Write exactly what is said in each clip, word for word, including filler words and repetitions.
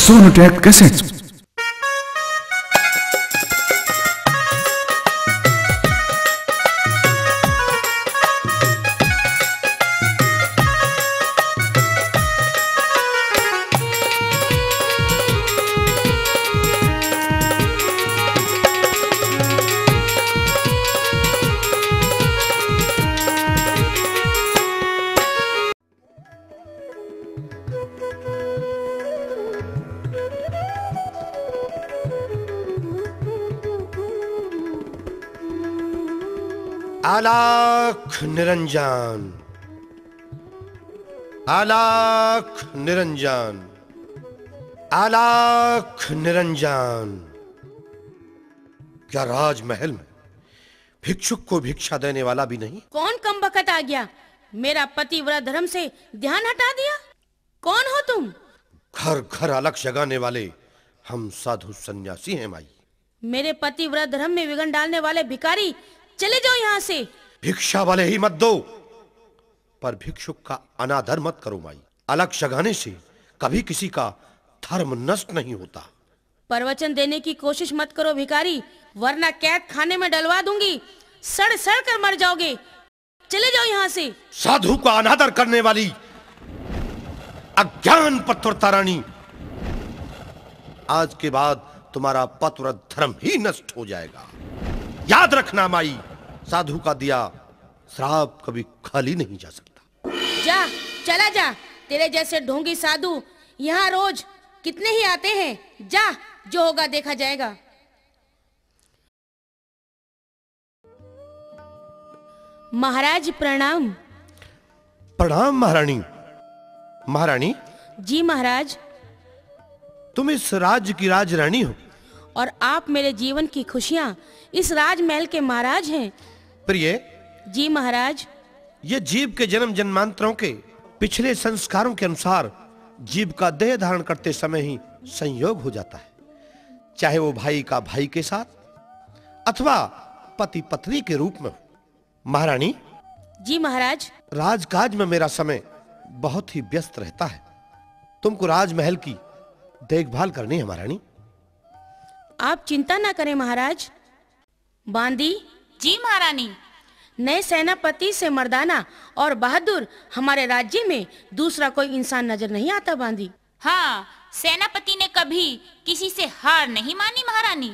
Sonotek cassettes. Alakh Niranjan, Alakh Niranjan, Alakh Niranjan. क्या राजमहल में भिक्षुक को भिक्षा देने वाला भी नहीं? कौन कम बखत आ गया? मेरा पतिव्रत धर्म से ध्यान हटा दिया। कौन हो तुम? घर घर अलख जगाने वाले हम साधु सन्यासी हैं माई। मेरे पतिव्रत धर्म में विघ्न डालने वाले भिखारी, चले जाओ यहाँ से। भिक्षा वाले ही मत दो, पर भिक्षुक का अनादर मत करो माई। अलग जगाने से कभी किसी का धर्म नष्ट नहीं होता। प्रवचन देने की कोशिश मत करो भिखारी, वरना कैद खाने में डलवा दूंगी। सड़ सड़ कर मर जाओगे। चले जाओ यहाँ से। साधु का अनादर करने वाली अज्ञान पतिव्रता रानी, आज के बाद तुम्हारा पतिव्रत धर्म ही नष्ट हो जाएगा। याद रखना माई, साधु का दिया श्राप कभी खाली नहीं जा सकता। जा, चला जा। तेरे जैसे ढोंगी साधु यहाँ रोज कितने ही आते हैं। जा, जो होगा देखा जाएगा। महाराज प्रणाम। प्रणाम महारानी। महारानी जी महाराज। तुम इस राज्य की राजरानी हो और आप मेरे जीवन की खुशियां इस राजमहल के महाराज हैं। प्रिय जी महाराज। ये जीव के जन्म जन्मांतरों के पिछले संस्कारों के अनुसार जीव का देह धारण करते समय ही संयोग हो जाता है, चाहे वो भाई का भाई के साथ अथवा पति पत्नी के रूप में हो। महारानी जी महाराज। राजकाज में मेरा समय बहुत ही व्यस्त रहता है। तुमको राजमहल की देखभाल करनी है महारानी। आप चिंता ना करें महाराज। बांदी। जी महारानी। नए सेनापति से मर्दाना और बहादुर हमारे राज्य में दूसरा कोई इंसान नजर नहीं आता बांदी। हाँ, सेनापति ने कभी किसी से हार नहीं मानी महारानी।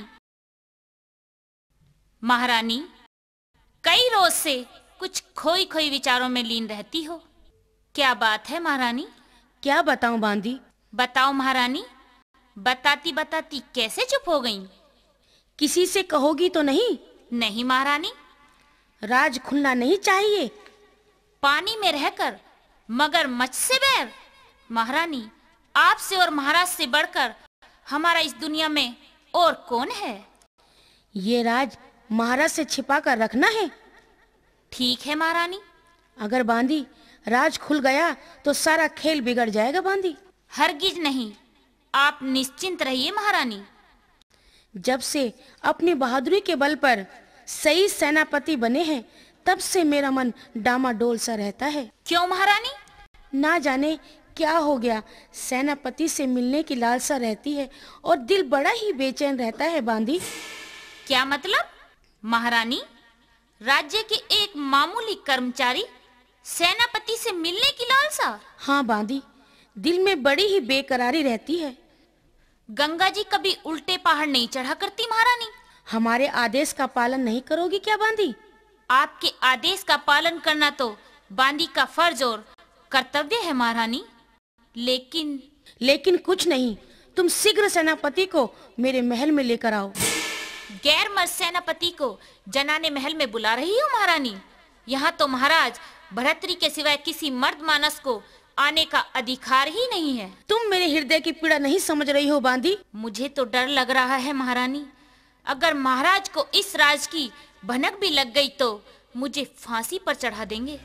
महारानी, कई रोज से कुछ खोई खोई विचारों में लीन रहती हो। क्या बात है महारानी? क्या बताऊं बांदी? बताओ महारानी। बताती बताती कैसे चुप हो गईं? किसी से कहोगी तो नहीं? नहीं महारानी। राज खुलना नहीं चाहिए। पानी में रहकर मगर मच्छ से बैर? महारानी, आपसे और महाराज से बढ़कर हमारा इस दुनिया में और कौन है? ये राज महाराज से छिपा कर रखना है। ठीक है महारानी। अगर बांदी राज खुल गया तो सारा खेल बिगड़ जाएगा बांदी। हरगिज नहीं, आप निश्चिंत रहिए महारानी। जब से अपनी बहादुरी के बल पर सही सेनापति बने हैं, तब से मेरा मन डामाडोल सा रहता है। क्यों महारानी? ना जाने क्या हो गया, सेनापति से मिलने की लालसा रहती है और दिल बड़ा ही बेचैन रहता है बांदी। क्या मतलब? महारानी, राज्य के एक मामूली कर्मचारी सेनापति से मिलने की लालसा? हाँ बांदी, दिल में बड़ी ही बेकरारी रहती है। गंगा जी कभी उल्टे पहाड़ नहीं चढ़ा करती महारानी। हमारे आदेश का पालन नहीं करोगी क्या बांदी? आपके आदेश का पालन करना तो बांदी का फर्ज और कर्तव्य है महारानी। लेकिन लेकिन कुछ नहीं, तुम शीघ्र सेनापति को मेरे महल में लेकर आओ। गैर मर्द सेनापति को जनाने महल में बुला रही हो महारानी? यहाँ तो महाराज भरतरी के सिवाय किसी मर्द मानस को आने का अधिकार ही नहीं है। तुम मेरे हृदय की पीड़ा नहीं समझ रही हो बांदी। मुझे तो डर लग रहा है महारानी, अगर महाराज को इस राज की भनक भी लग गई तो मुझे फांसी पर चढ़ा देंगे।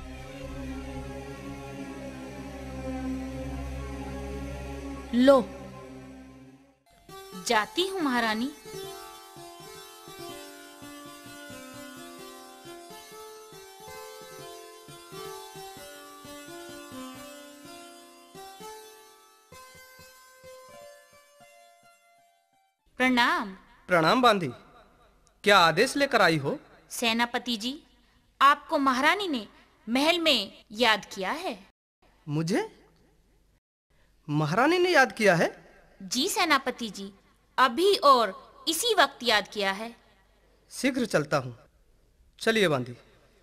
लो, जाती हूँ महारानी। प्रणाम। प्रणाम बांधी, क्या आदेश लेकर आई हो? सेनापति जी, आपको महारानी ने महल में याद किया है। मुझे महारानी ने याद किया है? जी सेनापति जी, अभी और इसी वक्त याद किया है। शीघ्र चलता हूँ, चलिए बांधी।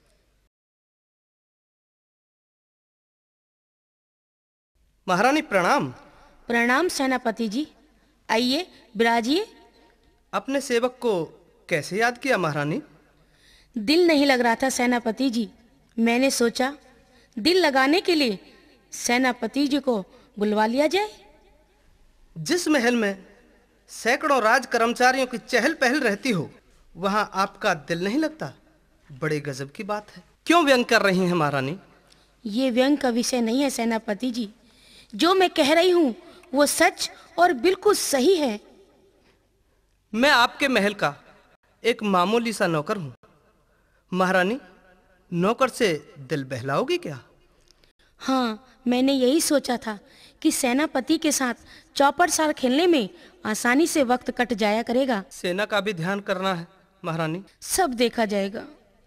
महारानी प्रणाम। प्रणाम सेनापति जी, आइए बिराजिए। अपने सेवक को कैसे याद किया महारानी? दिल नहीं लग रहा था सेनापति जी, मैंने सोचा दिल लगाने के लिए सेनापति जी को बुलवा लिया जाए। जिस महल में सैकड़ों राज कर्मचारियों की चहल पहल रहती हो, वहां आपका दिल नहीं लगता? बड़े गजब की बात है। क्यों व्यंग कर रही हैं महारानी? ये व्यंग का विषय नहीं है सेनापति जी, जो मैं कह रही हूँ वो सच और बिल्कुल सही है। मैं आपके महल का एक मामूली सा नौकर हूँ। महारानी, नौकर से दिल बहलाओगी क्या? हाँ, मैंने यही सोचा था कि सेनापति के साथ चौपड़ साल खेलने में आसानी से वक्त कट जाया करेगा। सेना का भी ध्यान करना है महारानी। सब देखा जाएगा।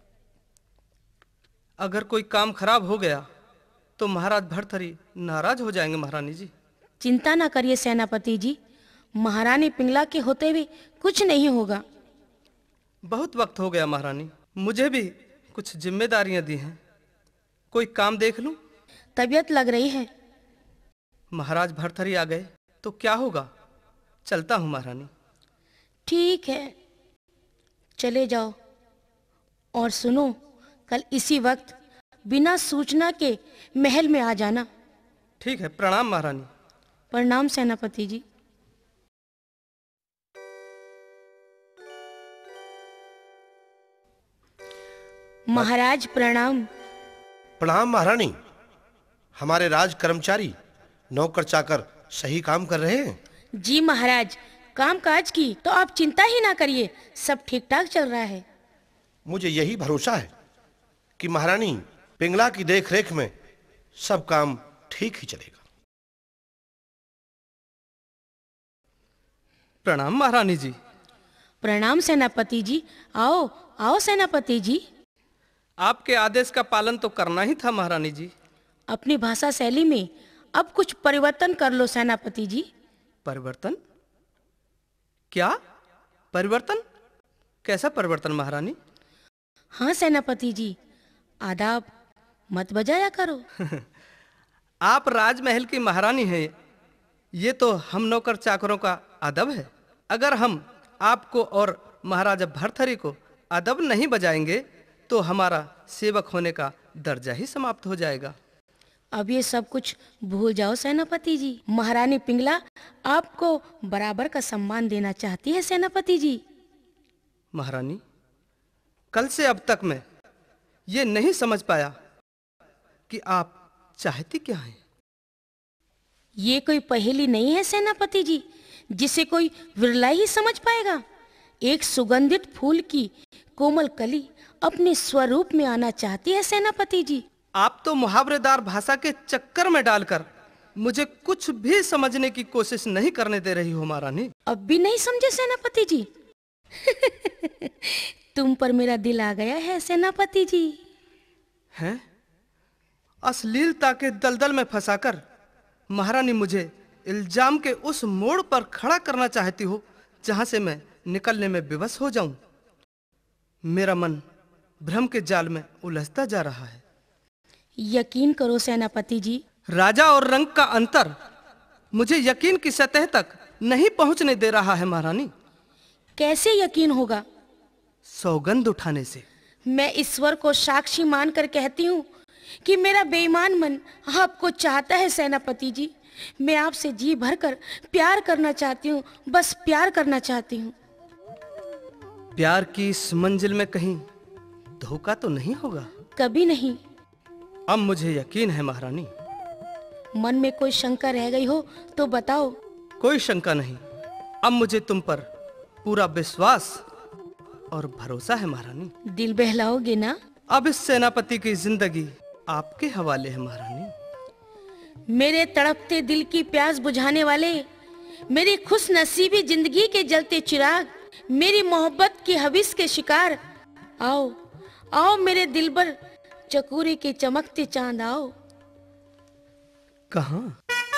अगर कोई काम खराब हो गया तो महाराज भर्तहरि नाराज हो जाएंगे महारानी जी। चिंता ना करिए सेनापति जी, महारानी पिंगला के होते हुए कुछ नहीं होगा। बहुत वक्त हो गया महारानी, मुझे भी कुछ जिम्मेदारियां दी हैं। कोई काम देख लूं? तबीयत लग रही है। महाराज भर्तहरि आ गए तो क्या होगा? चलता हूं महारानी। ठीक है, चले जाओ। और सुनो, कल इसी वक्त बिना सूचना के महल में आ जाना। ठीक है, प्रणाम महारानी। प्रणाम सेनापति जी। महाराज प्रणाम। प्रणाम महारानी। हमारे राज कर्मचारी नौकर चाकर सही काम कर रहे हैं? जी महाराज, काम काज की तो आप चिंता ही ना करिए, सब ठीक ठाक चल रहा है। मुझे यही भरोसा है कि महारानी पिंगला की देखरेख में सब काम ठीक ही चलेगा। प्रणाम महारानी जी। प्रणाम सेनापति जी। आओ आओ सेनापति जी। आपके आदेश का पालन तो करना ही था महारानी जी। अपनी भाषा शैली में अब कुछ परिवर्तन कर लो सेनापति जी। परिवर्तन? क्या परिवर्तन? कैसा परिवर्तन महारानी? हाँ सेनापति जी, आदाब मत बजाया करो। आप राजमहल की महारानी हैं, ये तो हम नौकर चाकरों का अदब है। अगर हम आपको और महाराजा भर्तहरि को अदब नहीं बजाएंगे तो हमारा सेवक होने का दर्जा ही समाप्त हो जाएगा। अब ये सब कुछ भूल जाओ सेनापति जी। महारानी पिंगला आपको बराबर का सम्मान देना चाहती है सेनापति जी। महारानी, कल से अब तक मैं ये नहीं समझ पाया कि आप चाहती क्या हैं। ये कोई पहेली नहीं है सेनापति जी, जिसे कोई विरला ही समझ पाएगा। एक सुगंधित फूल की कोमल कली अपने स्वरूप में आना चाहती है सेनापति जी। आप तो मुहावरेदार भाषा के चक्कर में डालकर मुझे कुछ भी समझने की कोशिश नहीं करने दे रही हो महारानी। अब भी नहीं समझे सेनापति जी? तुम पर मेरा दिल आ गया है सेनापति जी। हैं? अश्लीलता के दलदल में फंसाकर महारानी मुझे इल्जाम के उस मोड़ पर खड़ा करना चाहती हो जहां से मैं निकलने में विवश हो जाऊं। मेरा मन भ्रम के जाल में उलझता जा रहा है। यकीन करो सेनापति जी, राजा और रंग का अंतर मुझे यकीन की सतह तक नहीं पहुंचने दे रहा है महारानी। कैसे यकीन होगा? सौगंध उठाने से। मैं ईश्वर को साक्षी मानकर कहती हूँ कि मेरा बेईमान मन आपको चाहता है सेनापति जी। मैं आपसे जी भरकर प्यार करना चाहती हूँ, बस प्यार करना चाहती हूँ। प्यार की इस मंजिल में कहीं धोखा तो नहीं होगा? कभी नहीं। अब मुझे यकीन है महारानी। मन में कोई शंका रह गई हो तो बताओ। कोई शंका नहीं, अब मुझे तुम पर पूरा विश्वास और भरोसा है महारानी। दिल बहलाओगे ना? अब इस सेनापति की जिंदगी आपके हवाले है महारानी। मेरे तड़पते दिल की प्यास बुझाने वाले, मेरी खुश नसीबी जिंदगी के जलते चिराग, मेरी मोहब्बत की हविस के शिकार। आओ आओ मेरे दिलबर, चकोरे के चमकते चांद आओ। कहाँ?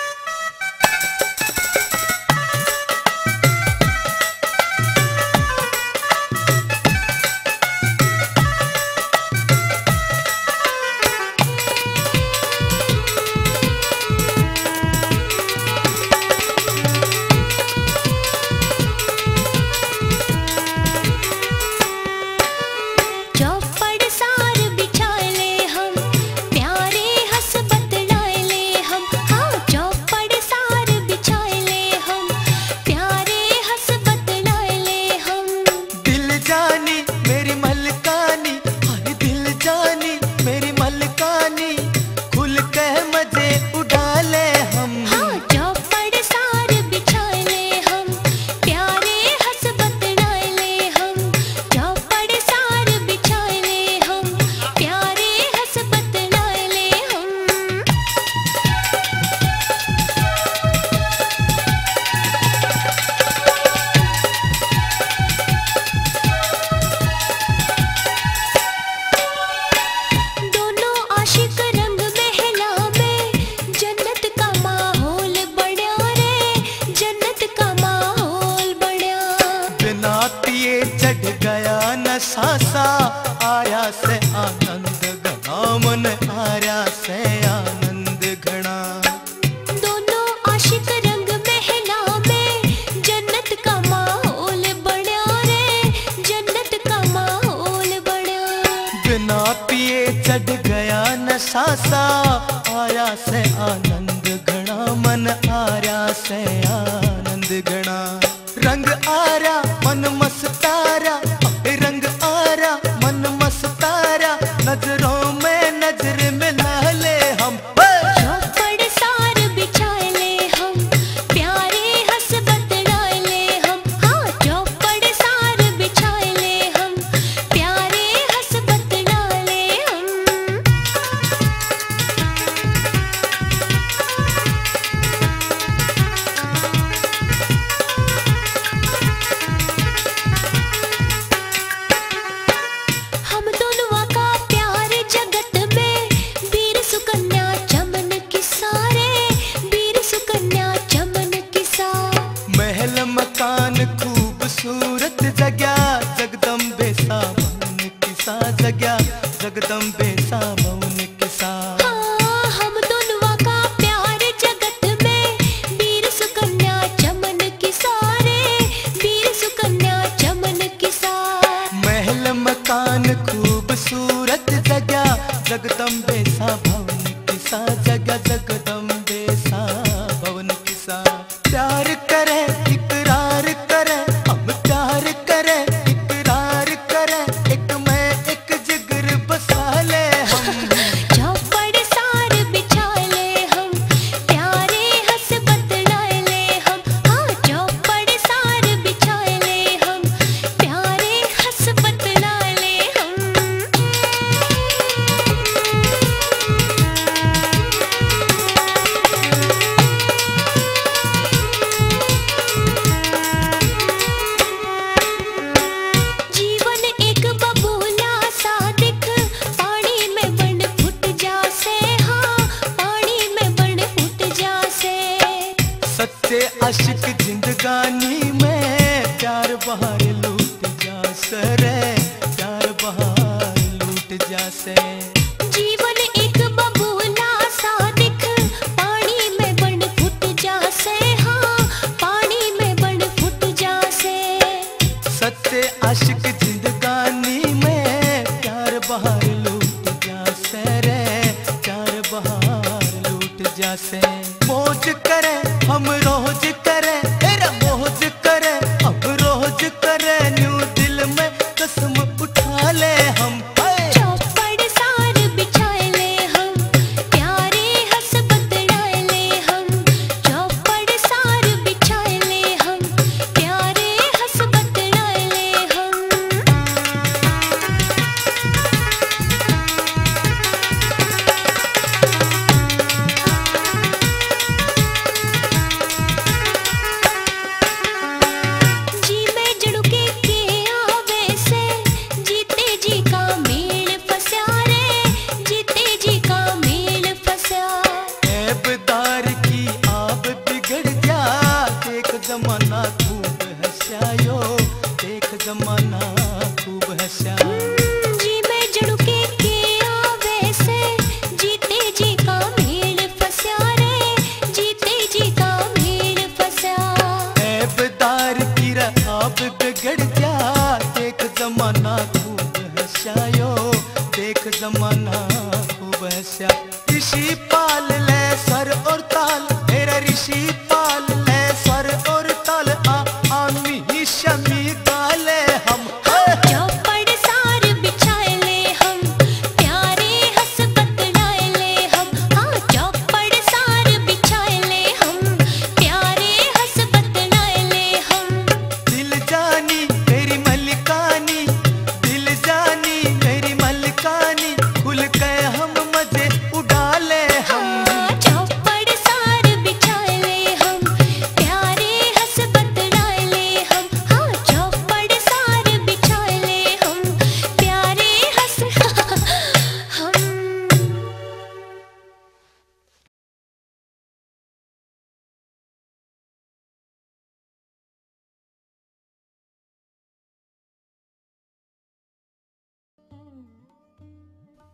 सासा आया से आनंद घना, मन आया से आनंद घना। दोनों आशिक रंग महला में, जन्नत का माहौल बड़ा रे, जन्नत का माहौल बड़ा। बिना पिए चढ़ गया नशा सा, आया से आनंद घना, मन आया से आनंद घना। रंग आरा मन मस्तारा, रंग आरा मन मस्तारा, नजरों में नजर मिला ले हम। चौपड़ सार बिछा ले हम, प्यारे हंस बतला ले हम। हाँ चौपड़ सार बिछा ले हम, प्यारे हंस बतला ले हम। हम दोनों का प्यार जगत में, वीर सुकन्या चमन की सारे, वीर सुकन्या चमन की सा। महल मकान खूबसूरत जगह, जगदम्बे सा भवन किसा जगह, जगदम्बे सा भवन किसा। हाँ हम दोनों का प्यार जगत में, वीर सुकन्या चमन की सारे, वीर सुकन्या चमन की सा। महल मकान खूबसूरत जगह, जगदम्बे सा भवन किसा जगह, जगदम्बे सा भवन किसा। प्यार करे इकरार करे, हम प्यार करे इकरार करे, एक मैं एक जिगर बसा ले हम। चौपड़ सार बिछा ले हम, प्यारे हंस बतला ले हम। हाँ चौपड़ सार बिछा ले हम, प्यारे हंस बतला ले हम। जीवन एक बबूला सा दिख, पानी में बन फुट जासे। हाँ पानी में बन फुट जासे। सच्चे आशिक जिंदगानी में, प्यार बहार लूट जासे रे, प्यार बहार लूट जासे। जीवन एक बबूला सा दिख, पानी में बन फुट जासे। हाँ पानी में बन फुट जासे। सच्चे आशिक जिंदगानी में, प्यार बहार लूट जासे रे, प्यार बहार लूट जासे। मौज करे हम रोज करे, तेरा मौज करे हम रोज करे, न्यू दिल में कसम उठा ले हम। चौपड़ सार बिछा ले हम, प्यारे हंस बतला ले हम। चौपड़ सार बिछा ले हम, प्यारे हंस बतला ले हम।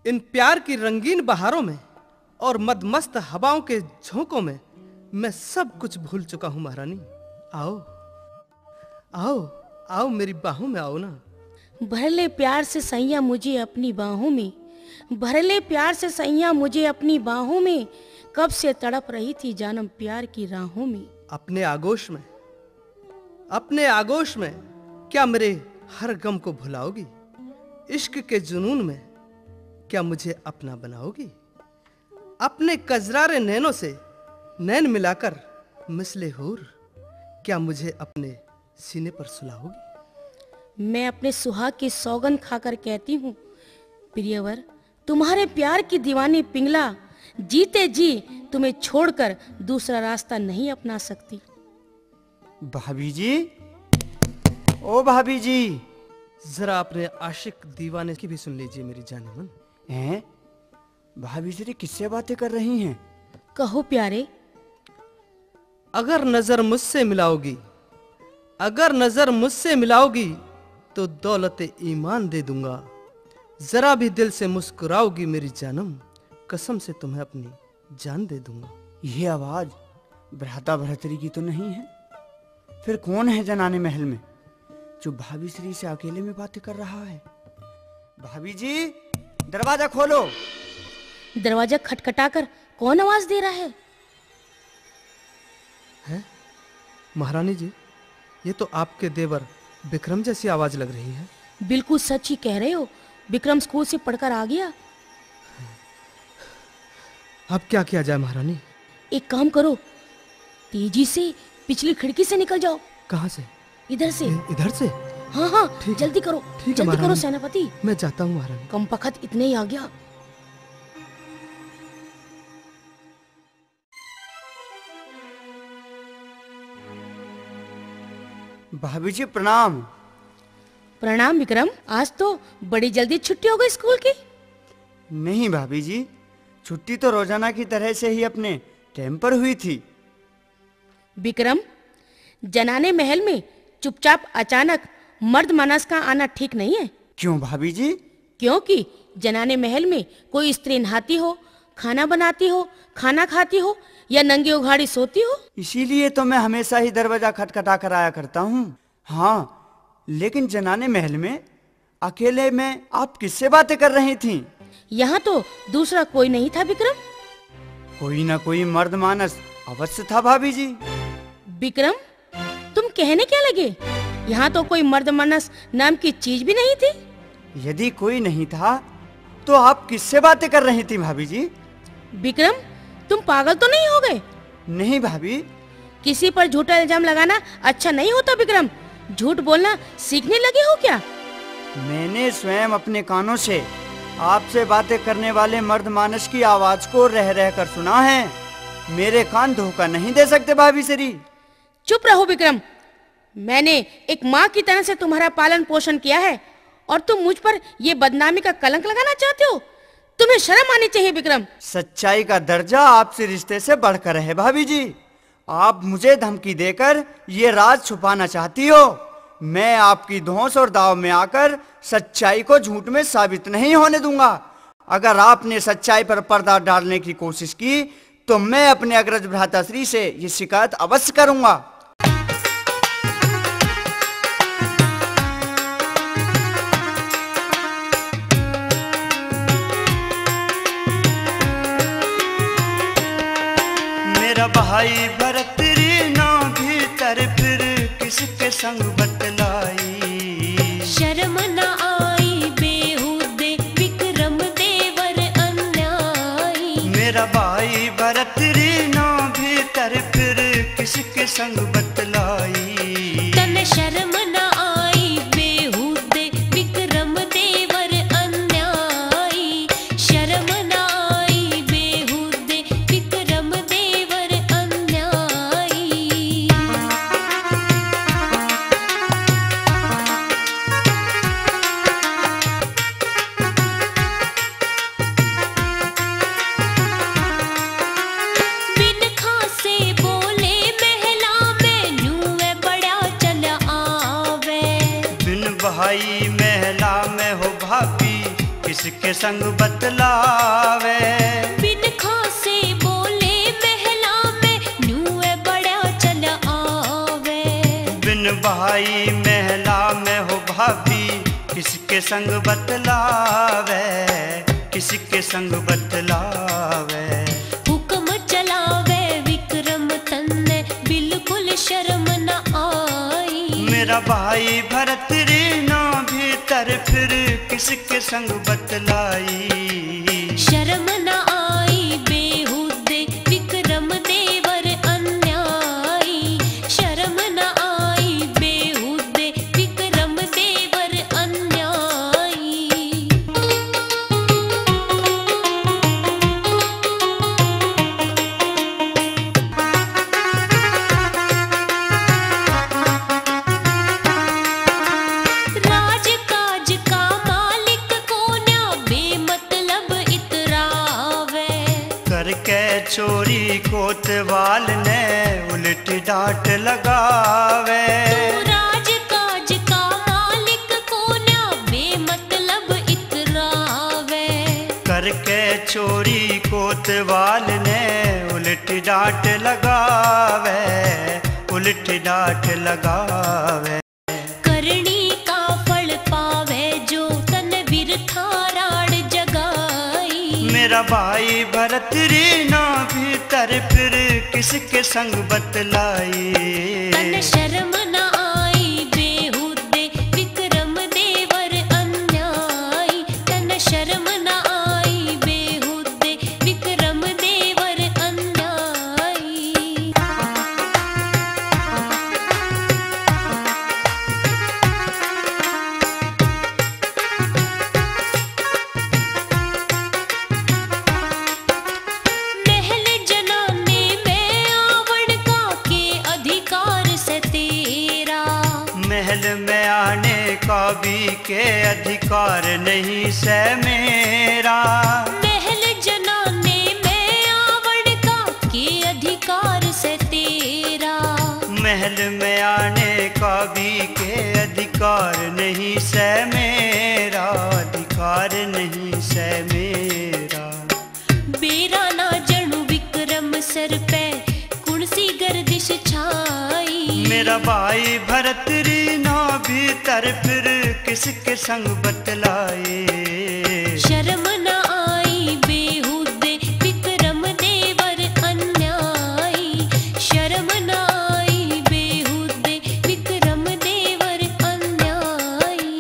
इन प्यार की रंगीन बहारों में और मदमस्त हवाओं के झोंकों में मैं सब कुछ भूल चुका हूं महारानी। आओ आओ आओ, मेरी बाहों में आओ ना। भर ले प्यार से सैया मुझे अपनी बाहों में, भर ले प्यार से सैया मुझे अपनी बाहों में, कब से तड़प रही थी जानम प्यार की राहों में। अपने आगोश में, अपने आगोश में क्या मेरे हर गम को भुलाओगी? इश्क के जुनून में क्या मुझे अपना बनाओगी? अपने कजरारे नैनों से नैन मिलाकर मिसले हूर क्या मुझे अपने सीने पर सुलाओगी? मैं अपने सुहाग की सौगंध खाकर कहती हूँ प्रियवर, तुम्हारे प्यार की दीवानी पिंगला जीते जी तुम्हें छोड़कर दूसरा रास्ता नहीं अपना सकती। भाभी जी, ओ भाभी जी, जरा अपने आशिक दीवाने की भी सुन लीजिए मेरी जाने मन। हैं? भाभी जी किससे बातें कर रही हैं? कहो प्यारे। अगर नजर मुझसे मिलाओगी, अगर नजर मुझसे मिलाओगी तो दौलत ईमान दे दूंगा। जरा भी दिल से मुस्कुराओगी मेरी जानम, कसम से तुम्हें अपनी जान दे दूंगा। ये आवाज भ्राता भर्तरी की तो नहीं है? फिर कौन है जनाने महल में जो भाभी श्री से अकेले में बातें कर रहा है? भाभी जी, दरवाजा खोलो। दरवाजा खटखटाकर कौन आवाज दे रहा है? है महारानी जी, ये तो आपके देवर विक्रम जैसी आवाज लग रही है। बिल्कुल सच ही कह रहे हो, विक्रम स्कूल से पढ़कर आ गया। अब क्या किया जाए महारानी? एक काम करो, तेजी से पिछली खिड़की से निकल जाओ। कहाँ से? इधर से। इ- इधर से? हाँ हाँ, ठीक- जल्दी करो, ठीक है जल्दी करो महारानी। सेनापति। मैं जाता हूँ महारानी। कम बखत इतने ही आ गया। भाभी जी प्रणाम। प्रणाम विक्रम, आज तो बड़ी जल्दी छुट्टी हो गई स्कूल की। नहीं भाभी जी, छुट्टी तो रोजाना की तरह से ही अपने टाइम पर हुई थी। विक्रम, जनाने महल में चुपचाप अचानक मर्द मानस का आना ठीक नहीं है। क्यों भाभी जी? क्योंकि जनाने महल में कोई स्त्री नहाती हो, खाना बनाती हो, खाना खाती हो या नंगी उघाड़ी सोती हो। इसीलिए तो मैं हमेशा ही दरवाजा खटखटा कर आया करता हूँ। हाँ, लेकिन जनाने महल में अकेले में आप किससे बातें कर रही थीं? यहाँ तो दूसरा कोई नहीं था विक्रम। कोई ना कोई मर्द मानस अवश्य था भाभी जी। विक्रम, तुम कहने क्या लगे? यहाँ तो कोई मर्द मानस नाम की चीज भी नहीं थी। यदि कोई नहीं था तो आप किससे बातें कर रही थी भाभी जी? विक्रम, तुम पागल तो नहीं हो गए? नहीं भाभी। किसी पर झूठा इल्जाम लगाना अच्छा नहीं होता विक्रम। झूठ बोलना सीखने लगे हो क्या? मैंने स्वयं अपने कानों से आपसे बातें करने वाले मर्द मानस की आवाज को रह रह कर सुना है। मेरे कान धोखा नहीं दे सकते भाभी श्री। चुप रहो विक्रम, मैंने एक माँ की तरह से तुम्हारा पालन पोषण किया है और तुम मुझ पर ये बदनामी का कलंक लगाना चाहते हो? तुम्हें शर्म आनी चाहिए विक्रम। सच्चाई का दर्जा आपसे रिश्ते से बढ़कर है भाभी जी। आप मुझे धमकी देकर ये राज छुपाना चाहती हो। मैं आपकी धौंस और दाव में आकर सच्चाई को झूठ में साबित नहीं होने दूंगा। अगर आपने सच्चाई पर पर्दा डालने की कोशिश की तो मैं अपने अग्रज भ्राताश्री से ये शिकायत अवश्य करूंगा। मेरा भाई भरत री ना भीतर फिर किसके संग बतलाई। शर्म न आई बेहुदे विक्रम देवर अन्यायी। मेरा भाई भरत री ना भीतर फिर किसके संग बतलाई। तन शर्म न आई बेहुदे विक्रम देवर अन्यायी। शर्म न आई बेहुदे विक्रम देवर अन्यायी। बिन खासे बोले महला में न्यूए बड़ा चल आवे। बिन भाई महला में हो भाभी किसके संग बतलावे। बिन खासे बोले महला में न्यूए बड़ा चल आवे। बिन भाई महला में हो भाभी किसके संग बतलावे, किसके संग बतलावे। हुक्म चलावे विक्रम तन्ने बिल्कुल शर्म न आई। मेरा भाई भरत रे ना भीतर फिर किसके संग बतलाई। शर्म न आई बेहुदे विक्रम देवर अन्यायी। शर्म न आई बेहुदे विक्रम देवर अन्यायी। राजकाज का मालिक कोन्या बेमतलब इतरावे। करके चोरी कोतवाल ने उल्टी डांट लगावे। राजकाज का मालिक कोन्या बेमतलब इतरावे। करके चोरी कोतवाल ने उल्टी डांट लगावे, उल्टी डांट लगावे। करनी का फल पावे जो तन बिरथा राड जगाई। मेरा भाई भरत रे ना भीतर फिर किसके संग बतलाई। तन शर्म न आई बेहुदे विक्रम देवर अन्यायी। तन शर्म न आई बेहुदे विक्रम देवर अन्यायी। महल जनाने में आवण का के अधिकार से तेरा। महल में आने का भी के अधिकार नहीं से मेरा। महल जनाने में आवण का के अधिकार से तेरा। महल में आने का भी के अधिकार नहीं से मेरा, अधिकार नहीं से मेरा। बेरा ना जणु विक्रम सर पे कुणसी गर्दिश छाई। मेरा भाई भरत रे ना भीतर फिर किसके संग बतलाए। शर्म न आई बेहुदे विक्रम देवर अन्यायी। शर्म न आई बेहुदे विक्रम देवर अन्यायी।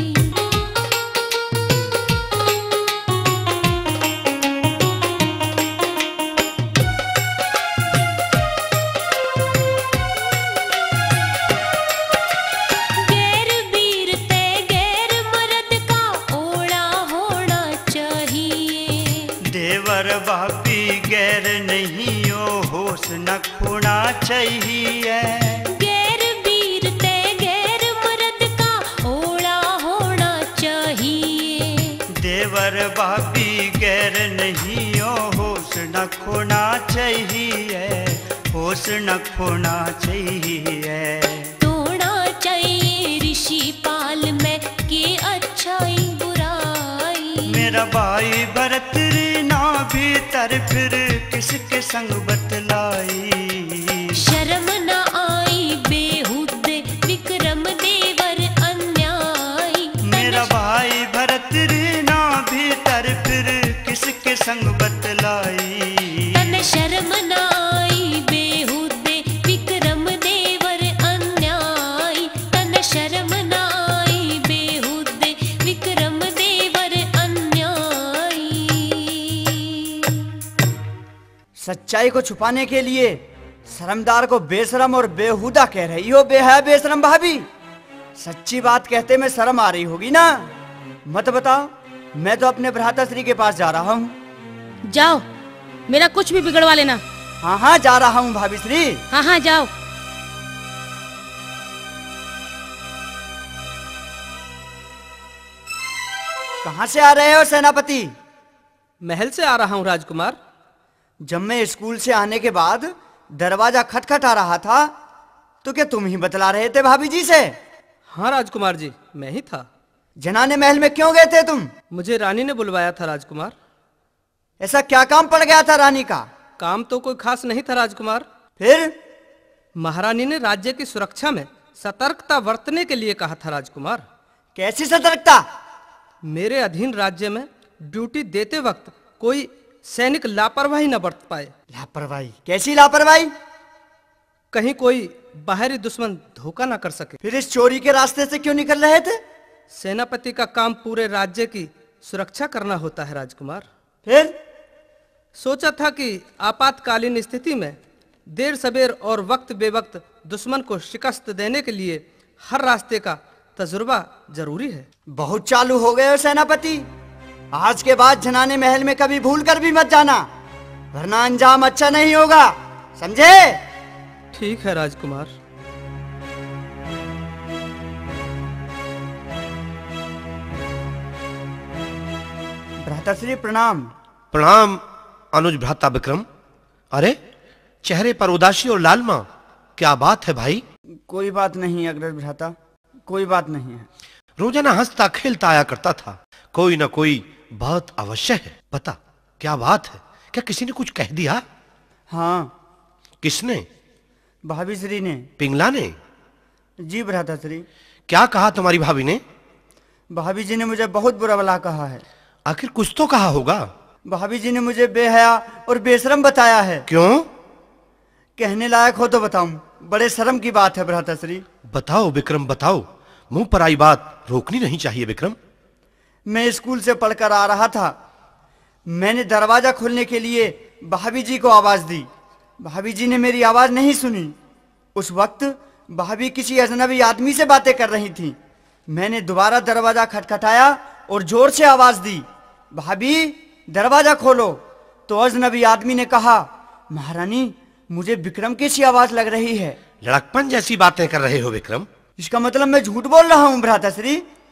गैर वीर ते गैर मर्द का ओड़ा होना चाहिए। देवर भाभी गैर नहीं हो होश न खोना चाहिए। गैर वीर ते गैर मर्द का ओड़ा होना चाहिए। देवर भाभी गैर नहीं हो होश न खोना चाहिए, होश न खोना चाहिए। तोड़ना चाहिए ऋषि पाल में के अच्छाई बुराई। मेरा भाई भरत रे ना भीतर फिर किसके संग बतलाई। शर्म न आई बेहुदे विक्रम देवर अन्यायी। मेरा भाई भरत रे ना भीतर फिर किसके संग बतलाई। तन शर्म न आई बेहुदे विक्रम देवर अन्यायी। तन शर्म न आई बेहुदे विक्रम देवर अन्यायी। सच्चाई को छुपाने के लिए शर्मदार को बेशरम और बेहुदा कह रही हो बेहया बेशरम भाभी। सच्ची बात कहते में शर्म आ रही होगी ना। मत बताओ, मैं तो अपने भ्राताश्री के पास जा रहा हूँ। जाओ, मेरा कुछ भी बिगड़वा लेना। हाँ हाँ जा रहा हूँ भाभी श्री। हाँ हाँ जाओ। कहाँ से आ रहे हो सेनापति? महल से आ रहा हूँ राजकुमार। जब मैं स्कूल से आने के बाद दरवाजा खटखटा रहा था तो क्या तुम ही बतला रहे थे भाभी जी से? हाँ राजकुमार जी, मैं ही था। जनाने महल में क्यों गए थे तुम? मुझे रानी ने बुलवाया था राजकुमार। ऐसा क्या काम पड़ गया था रानी का? काम तो कोई खास नहीं था राजकुमार। फिर? महारानी ने राज्य की सुरक्षा में सतर्कता बरतने के लिए कहा था राजकुमार। कैसी सतर्कता? मेरे अधीन राज्य में ड्यूटी देते वक्त कोई सैनिक लापरवाही न बरत पाए। लापरवाही? कैसी लापरवाही? कहीं कोई बाहरी दुश्मन धोखा न कर सके। फिर इस चोरी के रास्ते से क्यों निकल रहे थे? सेनापति का काम पूरे राज्य की सुरक्षा करना होता है राजकुमार। फिर? सोचा था कि आपातकालीन स्थिति में देर सबेर और वक्त बेवक्त दुश्मन को शिकस्त देने के लिए हर रास्ते का तजुर्बा जरूरी है। बहुत चालू हो गए हो सेनापति। आज के बाद जनाने महल में कभी भूल कर भी मत जाना, वरना अंजाम अच्छा नहीं होगा, समझे? ठीक है राजकुमार। भ्राताश्री प्रणाम। प्रणाम अनुज भ्राता विक्रम। अरे चेहरे पर उदासी और लालमा, क्या बात है भाई? कोई बात नहीं अग्रज भ्राता, कोई बात नहीं है। रोजाना हंसता खेलता आया करता था, कोई ना कोई बात अवश्य है। बता क्या बात है? क्या किसी ने कुछ कह दिया? हाँ। किसने? भाभी श्री ने। पिंगला ने? जी भ्राताश्री। क्या कहा तुम्हारी भाभी ने? भाभी जी ने मुझे बहुत बुरा भला कहा है। आखिर कुछ तो कहा होगा। भाभी जी ने मुझे बेहया और बेशरम बताया है। क्यों? कहने लायक हो तो बताऊं, बड़े शर्म की बात है भ्राताश्री। बताओ विक्रम बताओ, मुंह पर आई बात रोकनी नहीं चाहिए विक्रम। मैं स्कूल से पढ़कर आ रहा था, मैंने दरवाजा खोलने के लिए भाभी जी को आवाज दी। भाभी जी ने मेरी आवाज नहीं सुनी। उस वक्त भाभी किसी अजनबी आदमी से बातें कर रही थी। मैंने दोबारा दरवाजा खटखटाया और जोर से आवाज दी, भाभी दरवाजा खोलो। तो अजनबी आदमी ने कहा, महारानी मुझे विक्रम की सी आवाज लग रही है। लड़कपन जैसी बातें कर रहे हो विक्रम। इसका मतलब मैं झूठ बोल रहा हूं भ्राताश्री।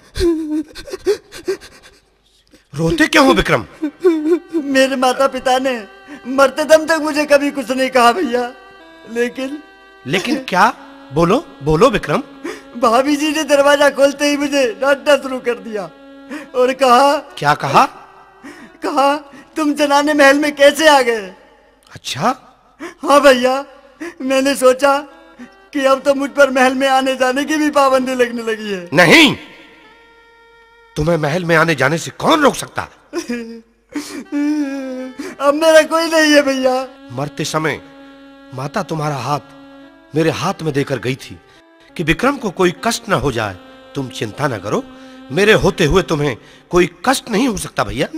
रोते क्यों हो विक्रम? मेरे माता पिता ने मरते दम तक मुझे कभी कुछ नहीं कहा भैया, लेकिन लेकिन क्या? बोलो बोलो विक्रम। भाभी जी ने दरवाजा खोलते ही मुझे डांटना शुरू कर दिया और कहा। क्या कहा? कहा तुम जनाने महल में कैसे आ गए? अच्छा। हाँ भैया, मैंने सोचा कि अब तो मुझ पर महल में आने जाने की भी पाबंदी लगने लगी है। नहीं, तुम्हें महल में आने जाने से कौन रोक सकता है? अब मेरा कोई नहीं है भैया। मरते समय माता तुम्हारा हाथ मेरे हाथ में देकर गई थी कि विक्रम को कोई कष्ट न हो जाए। तुम चिंता न करो, मेरे होते हुए तुम्हें कोई कष्ट नहीं हो सकता भैया।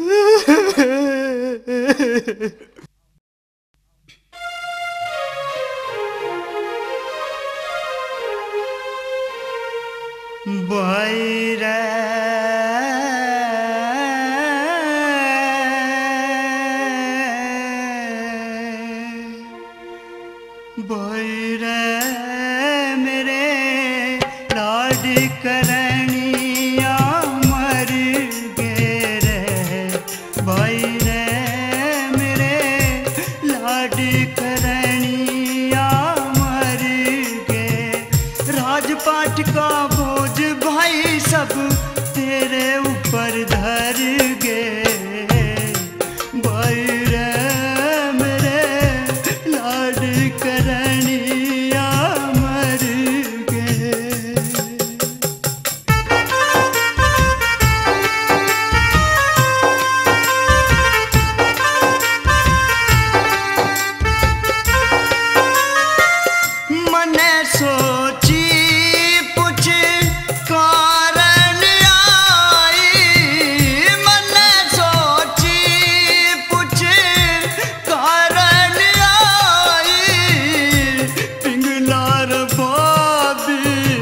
भाई रे भाई रे मेरे लाड करनिया मर गे रे। भाई रे मेरे लाड करनिया मर गे। राजपाट का बोझ भाई सब तेरे ऊपर धर गे। भाई रे मेरे लाड करनिया मर गे। मने सोची पुछ कारण आई। मने सोची पुछ कारण आई। पिंगलार बाबी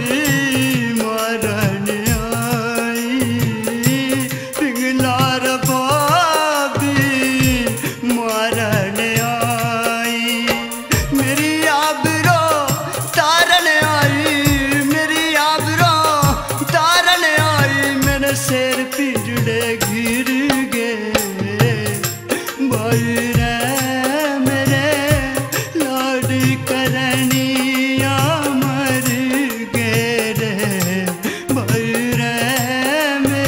मरण आई। पिंगलार बाबी मरण आई। मेरी आबरो तारन आई। मेरी आबरो तारन आई। मेरे सिर पिजड़े गिर गए। भाई रे मेरे लाड करनिया मर गे रे। भाई रे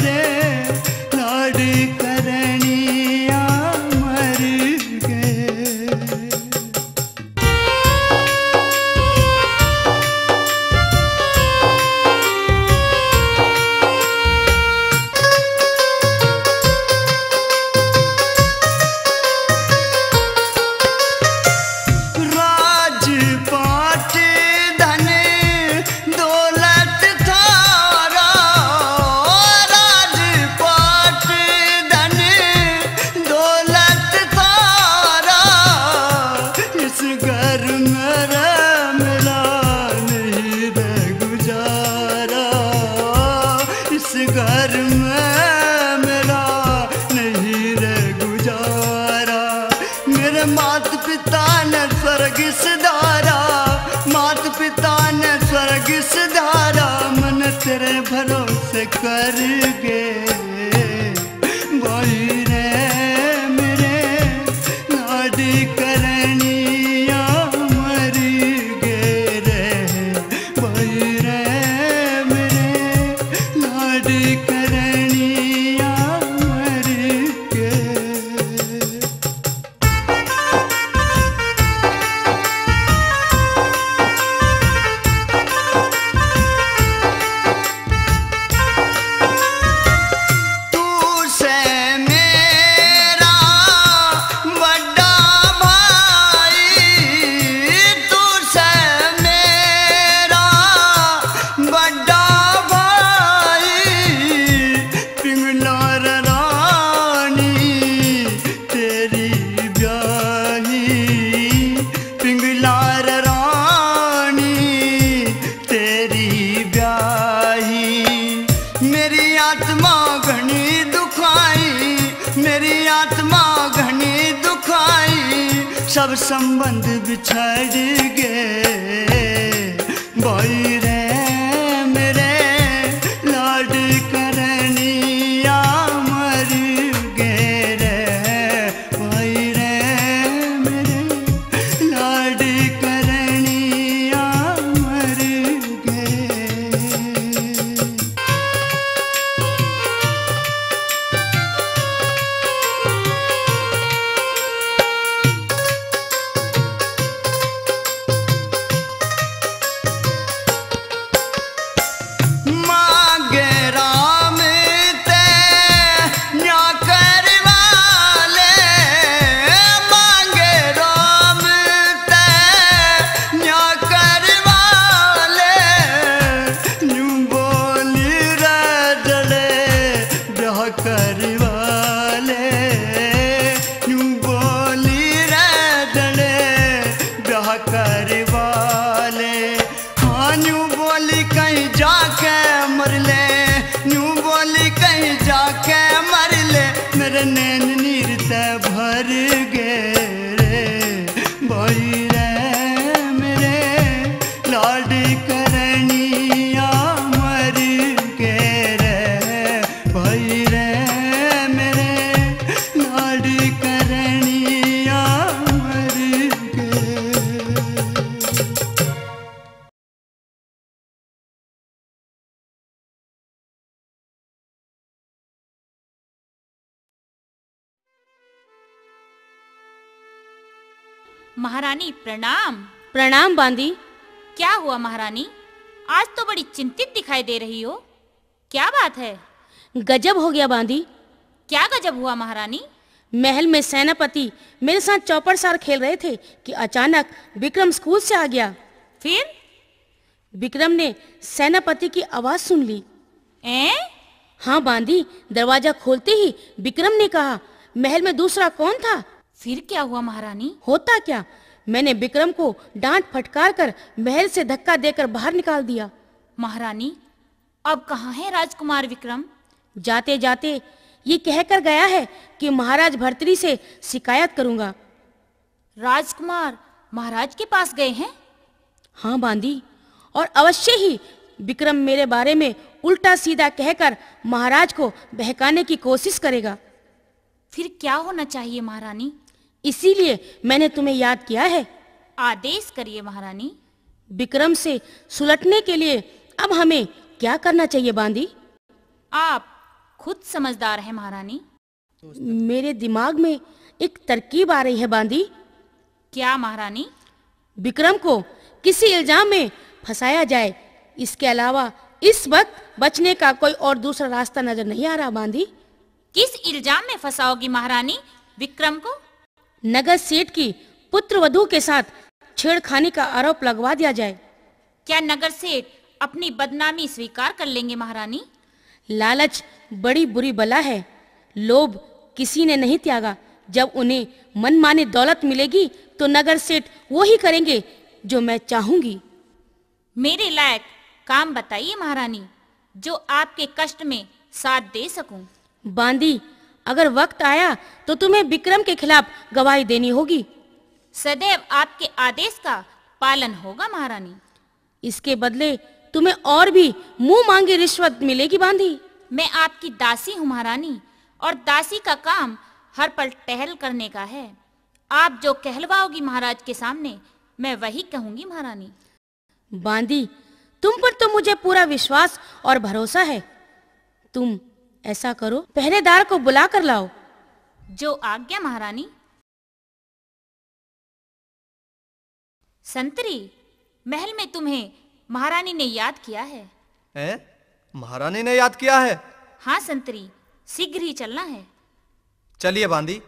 प्यारा, मात पिता ने स्वर्ग सिधारा, मन तेरे भरोसे कर गे भाई रे मेरे लाडी करनिया मर गे रे भाई रे मेरे लाडी करनिया मर गे। सब संबंध बिछड़ गए भाई रे मेरे लाड करनिया मर गए रे भाई रे मेरे लाड करनिया मर गए। मेरे नैन नीर ते भर गए रे भाई रे मेरे लाड करनिया मर गए रे भाई रे मेरे लाड करनिया मर गए। महारानी प्रणाम। प्रणाम बांदी। क्या हुआ महारानी, आज तो बड़ी चिंतित दिखाई दे रही हो, क्या बात है? गजब हो गया बांदी। क्या गजब हुआ महारानी? महल में सेनापति मेरे साथ चौपड़ सार खेल रहे थे कि अचानक विक्रम स्कूल से आ गया। फिर? विक्रम ने सेनापति की आवाज सुन ली। ए? हाँ बांदी, दरवाजा खोलते ही विक्रम ने कहा, महल में दूसरा कौन था? फिर क्या हुआ महारानी? होता क्या, मैंने विक्रम को डांट फटकार कर महल से धक्का देकर बाहर निकाल दिया। महारानी, अब कहाँ है राजकुमार विक्रम? जाते जाते ये कहकर गया है कि महाराज भर्तृ से शिकायत करूंगा। राजकुमार महाराज के पास गए हैं? हाँ बांदी, और अवश्य ही विक्रम मेरे बारे में उल्टा सीधा कहकर महाराज को बहकाने की कोशिश करेगा। फिर क्या होना चाहिए महारानी? इसीलिए मैंने तुम्हें याद किया है। आदेश करिए महारानी। विक्रम से सुलटने के लिए अब हमें क्या करना चाहिए बांदी? आप खुद समझदार हैं महारानी। मेरे दिमाग में एक तरकीब आ रही है बांदी। क्या महारानी? विक्रम को किसी इल्जाम में फंसाया जाए, इसके अलावा इस वक्त बचने का कोई और दूसरा रास्ता नजर नहीं आ रहा बांदी। किस इल्जाम में फंसाओगी महारानी विक्रम को? नगर सेठ की पुत्र वधू के साथ छेड़खानी का आरोप लगवा दिया जाए। क्या नगर सेठ अपनी बदनामी स्वीकार कर लेंगे महारानी? लालच बड़ी बुरी बला है, लोभ किसी ने नहीं त्यागा। जब उन्हें मनमानी दौलत मिलेगी तो नगर सेठ वो ही करेंगे जो मैं चाहूंगी। मेरे लायक काम बताइए महारानी, जो आपके कष्ट में साथ दे सकूं। बांदी, अगर वक्त आया तो तुम्हें विक्रम के खिलाफ गवाही देनी होगी। सदैव आपके आदेश का पालन होगा महारानी। इसके बदले तुम्हें और भी मुंह मांगी रिश्वत मिलेगी बांधी। मैं आपकी दासी हूँ महारानी, और दासी का काम हर पल टहल करने का है। आप जो कहलवाओगी महाराज के सामने, मैं वही कहूंगी महारानी। बांदी, तुम पर तो मुझे पूरा विश्वास और भरोसा है। तुम ऐसा करो, पहरेदार को बुला कर लाओ। जो आज्ञा महारानी। संतरी, महल में तुम्हें महारानी ने याद किया है। हैं? महारानी ने याद किया है? हाँ संतरी, शीघ्र ही चलना है। चलिए बांदी।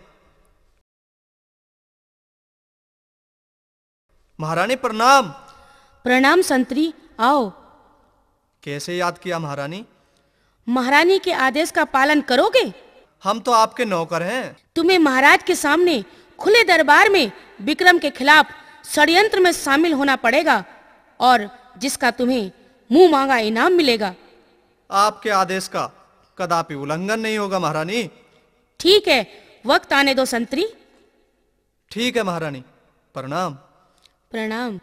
महारानी प्रणाम। प्रणाम संतरी, आओ। कैसे याद किया महारानी? महारानी के आदेश का पालन करोगे? हम तो आपके नौकर हैं। तुम्हें महाराज के सामने खुले दरबार में विक्रम के खिलाफ षड्यंत्र में शामिल होना पड़ेगा, और जिसका तुम्हें मुंह मांगा इनाम मिलेगा। आपके आदेश का कदापि उल्लंघन नहीं होगा महारानी। ठीक है, वक्त आने दो संतरी। ठीक है महारानी, प्रणाम। प्रणाम।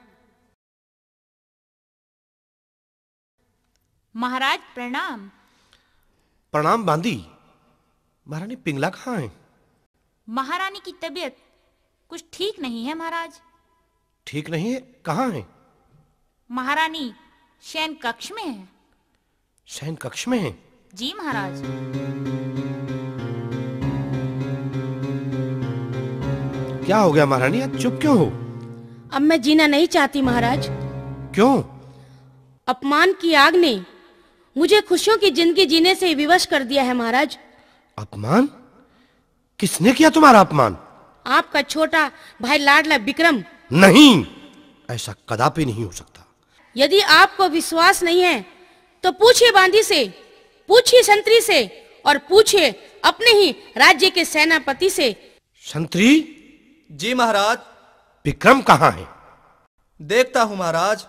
महाराज प्रणाम। प्रणाम बांदी। महारानी पिंगला कहाँ है? महारानी की तबीयत कुछ ठीक नहीं है महाराज। ठीक नहीं है? कहाँ है? महारानी शयन कक्ष में है। शयन कक्ष में है? जी महाराज। क्या हो गया महारानी, आज चुप क्यों हो? अब मैं जीना नहीं चाहती महाराज। क्यों? अपमान की आग ने मुझे खुशियों की जिंदगी जीने से विवश कर दिया है महाराज। अपमान? किसने किया तुम्हारा अपमान? आपका छोटा भाई लाडला विक्रम। नहीं, ऐसा कदापि नहीं हो सकता। यदि आपको विश्वास नहीं है तो पूछिए बांदी से, पूछिए संतरी से, और पूछिए अपने ही राज्य के सेनापति से। संतरी? जी महाराज। विक्रम कहाँ है? देखता हूं महाराज।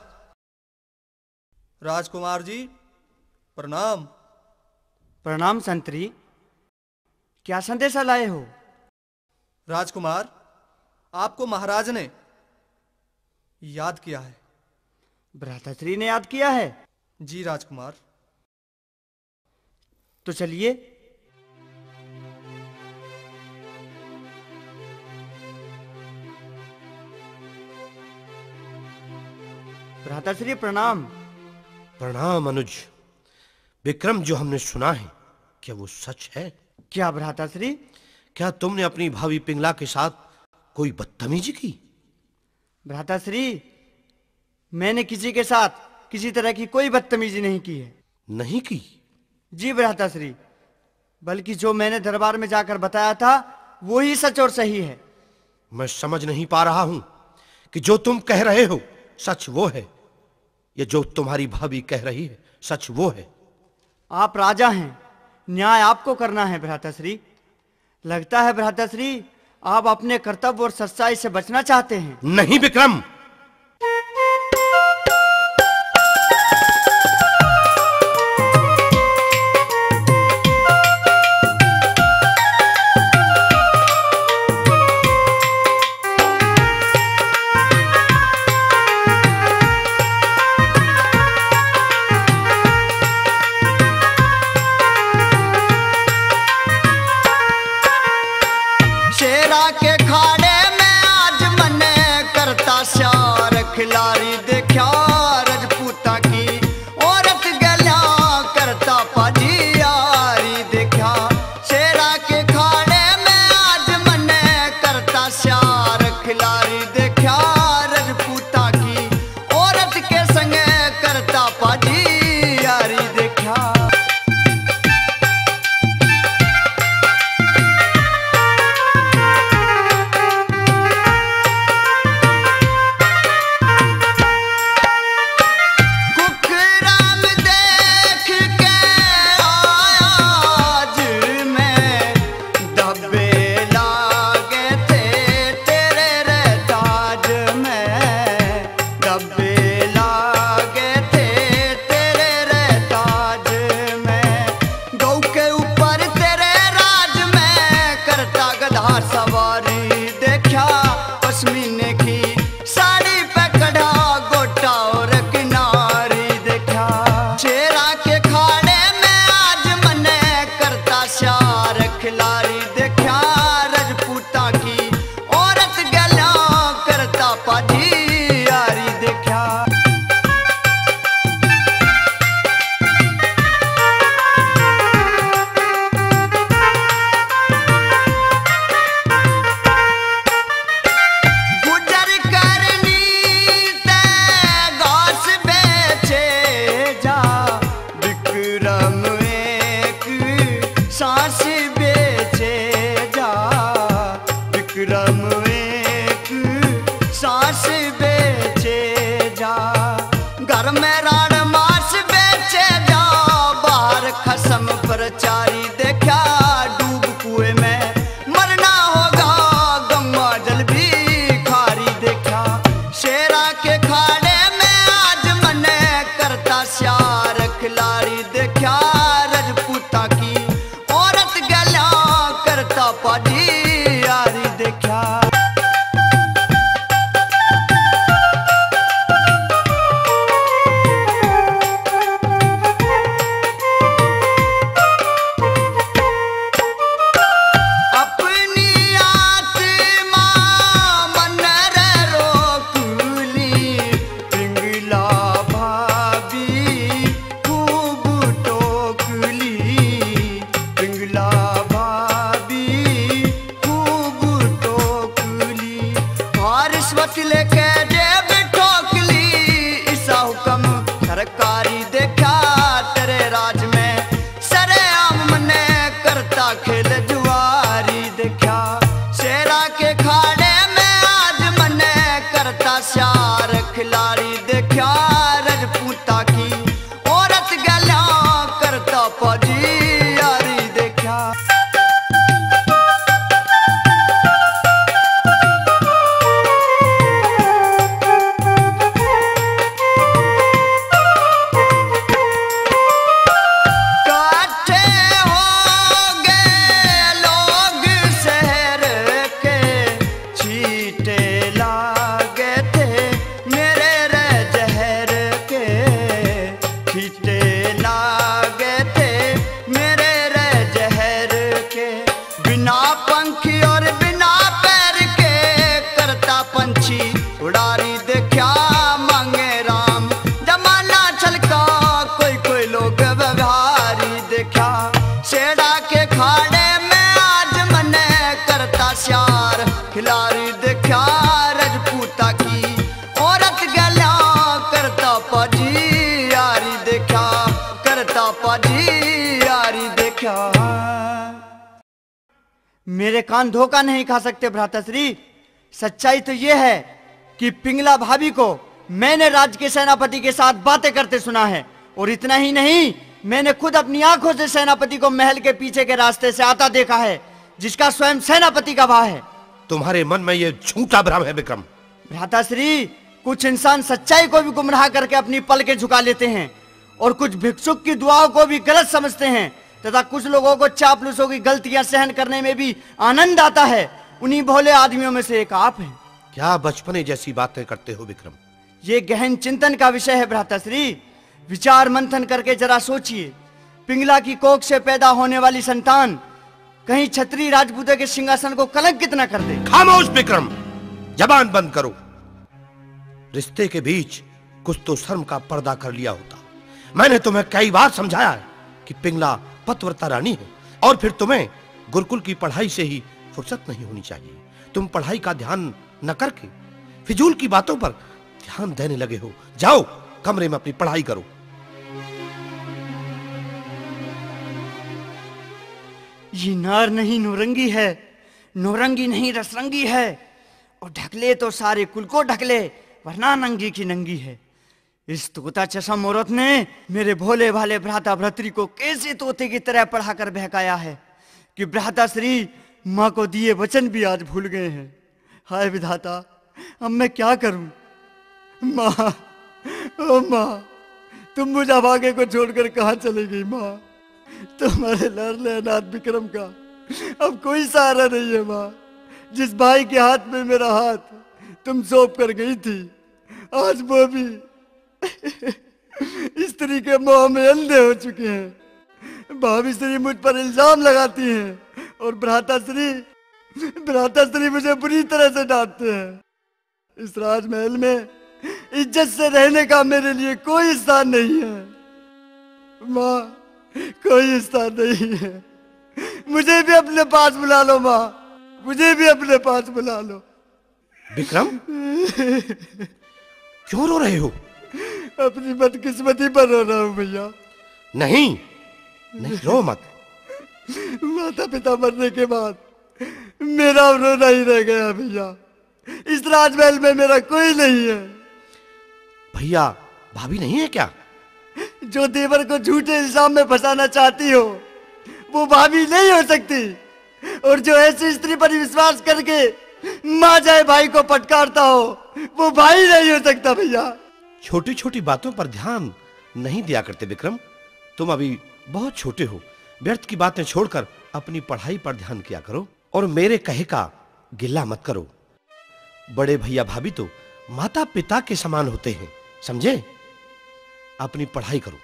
राजकुमार जी प्रणाम। प्रणाम संतरी। क्या संदेशा लाए हो? राजकुमार, आपको महाराज ने याद किया है। भ्राताश्री ने याद किया है? जी राजकुमार। तो चलिए। भ्राताश्री प्रणाम। प्रणाम अनुज। विक्रम जो हमने सुना है, क्या वो सच है? क्या भ्राताश्री? क्या तुमने अपनी भावी पिंगला के साथ कोई बदतमीजी की? भ्राताश्री, मैंने किसी के साथ किसी तरह की कोई बदतमीजी नहीं की है। नहीं की? जी भ्राताश्री, बल्कि जो मैंने दरबार में जाकर बताया था वो ही सच और सही है। मैं समझ नहीं पा रहा हूं कि जो तुम कह रहे हो सच वो है, या जो तुम्हारी भाभी कह रही है सच वो है। आप राजा हैं, न्याय आपको करना है भ्राताश्री। लगता है भ्राताश्री आप अपने कर्तव्य और सच्चाई से बचना चाहते हैं। नहीं विक्रम, खिलाड़ी देखा रजपूता की औरत गला करता पाजी यारी देखा। शेरा के खाड़े में आज मने करता श्यार खिलाड़ी देखा रजपूता की औरत के संगे करता पाजी यारी देखा। में राण मास बेचे जा, बाहर खसम प्रचारी देखा, डूब कुएं में मरना होगा, गंगा जल भी खारी देखा। शेरा के खाड़े में आज मने करता श्यार खिलाड़ी देखा, रजपूता की औरत गला करता पाजी यारी देखा। लेके जेब ठोकली, ईसा हुक्म सरकारी देखा, तेरे राज में सरेआम मने करता खेल जुआरी देखा। शेरा के खाड़े में आज मने करता श्यार खिलाड़ी देखा, रजपूता की औरत गला करता पाजी यारी देखा। उड़ारी देखा मांगे राम, जमाना छलका कोई कोई लोग व्यवहारी देखा। शेरा के खाड़े में आज मने करता श्यार खिलाड़ी देखा, रजपूता की औरत गला करता पाजी यारी देखा, करता पाजी यारी देखा। मेरे कान धोखा नहीं खा सकते भ्राताश्री। सच्चाई तो यह है कि पिंगला भाभी को मैंने राज्य के सेनापति के साथ बातें करते सुना है, और इतना ही नहीं, मैंने खुद अपनी आंखों से सेनापति को महल के पीछे के रास्ते से आता देखा है, जिसका स्वयं सेनापति का भाव है। तुम्हारे मन में यह झूठा भ्रम है विक्रम। भ्राताश्री, कुछ इंसान सच्चाई को भी गुमराह करके अपनी पलकें झुका लेते हैं, और कुछ भिक्षुक की दुआओं को भी गलत समझते हैं, तथा कुछ लोगों को चापलूसों की गलतियां सहन करने में भी आनंद आता है। उन्हीं भोले आदमियों में से एक आप हैं। क्या बचपने जैसी बातें करते हो विक्रम। ये गहन चिंतन का विषय है भ्राताश्री। विचार मंथन करके जरा सोचिए, पिंगला की कोख से पैदा होने वाली संतान कहीं छत्री राजपूतों के सिंहासन को कलंकित न कर दे। खामोश विक्रम, जबान बंद करो। रिश्ते के बीच कुछ तो शर्म का पर्दा कर लिया होता। मैंने तुम्हें कई बार समझाया है कि पिंगला पतिव्रता रानी है, और फिर तुम्हें गुरुकुल की पढ़ाई से ही फुर्सत नहीं होनी चाहिए। तुम पढ़ाई का ध्यान न करके फिजूल की बातों पर ध्यान देने लगे हो। जाओ कमरे में अपनी पढ़ाई करो। ये नार नहीं नौरंगी है, नौरंगी नहीं रसरंगी है, और ढकले तो सारे कुल को ढकले, वरना नंगी की नंगी है। इस तोता चशम औरत ने मेरे भोले भाले भ्राता भ्रतरी को कैसे तोते की तरह पढ़ाकर बहकाया है कि भ्राताश्री माँ को दिए वचन भी आज भूल गए हैं। हाय विधाता, अब मैं क्या करूं? माँ, ओ माँ, तुम मुझे भागे को छोड़कर कहाँ चली गई माँ? तुम्हारे लाडले अनाथ विक्रम का अब कोई सहारा नहीं है माँ। जिस भाई के हाथ में मेरा हाथ तुम सौंप कर गई थी, आज वो भी स्त्री के मोह में अंधे हो चुके हैं। भाभी श्री मुझ पर इल्जाम लगाती हैं, और भ्राताश्री भ्राताश्री मुझे बुरी तरह से डांटते हैं। इस राजमहल में इज्जत से रहने का मेरे लिए कोई स्थान नहीं है माँ, कोई स्थान नहीं है। मुझे भी अपने पास बुला लो माँ, मुझे भी अपने पास बुला लो। विक्रम, क्यों रो रहे हो? अपनी बदकिस्मती पर रो रहा हूँ भैया। नहीं नहीं, रो मत। माता पिता मरने के बाद मेरा रोना ही रह गया भैया। इस राजमहल में मेरा कोई नहीं है। भैया भाभी नहीं है क्या? जो देवर को झूठे इल्जाम में फंसाना चाहती हो वो भाभी नहीं हो सकती, और जो ऐसी स्त्री पर विश्वास करके माँ जाए भाई को पटकारता हो वो भाई नहीं हो सकता भैया। छोटी छोटी बातों पर ध्यान नहीं दिया करते विक्रम, तुम अभी बहुत छोटे हो। व्यर्थ की बातें छोड़कर अपनी पढ़ाई पर ध्यान किया करो और मेरे कहे का गिल्ला मत करो। बड़े भैया भाभी तो माता पिता के समान होते हैं, समझे? अपनी पढ़ाई करो।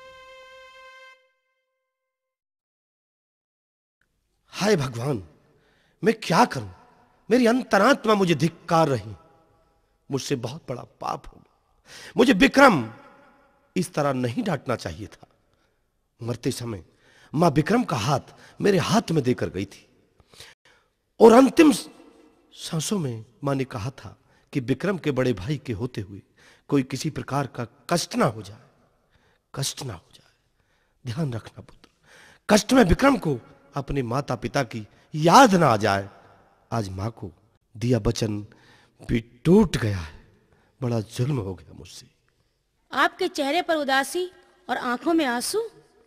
हाय भगवान, मैं क्या करूं? मेरी अंतरात्मा मुझे धिक्कार रही। मुझसे बहुत बड़ा पाप हो गया। मुझे विक्रम इस तरह नहीं डांटना चाहिए था। मरते समय मां विक्रम का हाथ मेरे हाथ में देकर गई थी और अंतिम सांसों में मां ने कहा था कि विक्रम के बड़े भाई के होते हुए कोई किसी प्रकार का कष्ट ना हो जाए, कष्ट ना हो जाए। ध्यान रखना पुत्र, कष्ट में विक्रम को अपने माता पिता की याद ना आ जाए। आज मां को दिया वचन भी टूट गया है। बड़ा जुल्म हो गया मुझसे। आपके चेहरे पर उदासी और आंखों में आंसू।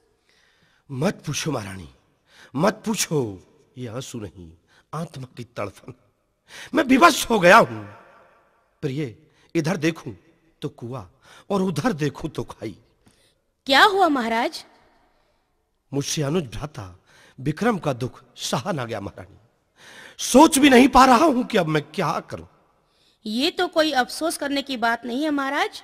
मत पूछो महारानी, मत पूछो। ये आंसू नहीं, आत्मा की तड़फन। मैं विवश हो गया हूं। प्रिय, इधर देखूं तो कुआं और उधर देखूं तो खाई। क्या हुआ महाराज? मुझसे अनुज भ्राता विक्रम का दुख सहा ना गया महारानी। सोच भी नहीं पा रहा हूं कि अब मैं क्या करूं। ये तो कोई अफसोस करने की बात नहीं है महाराज।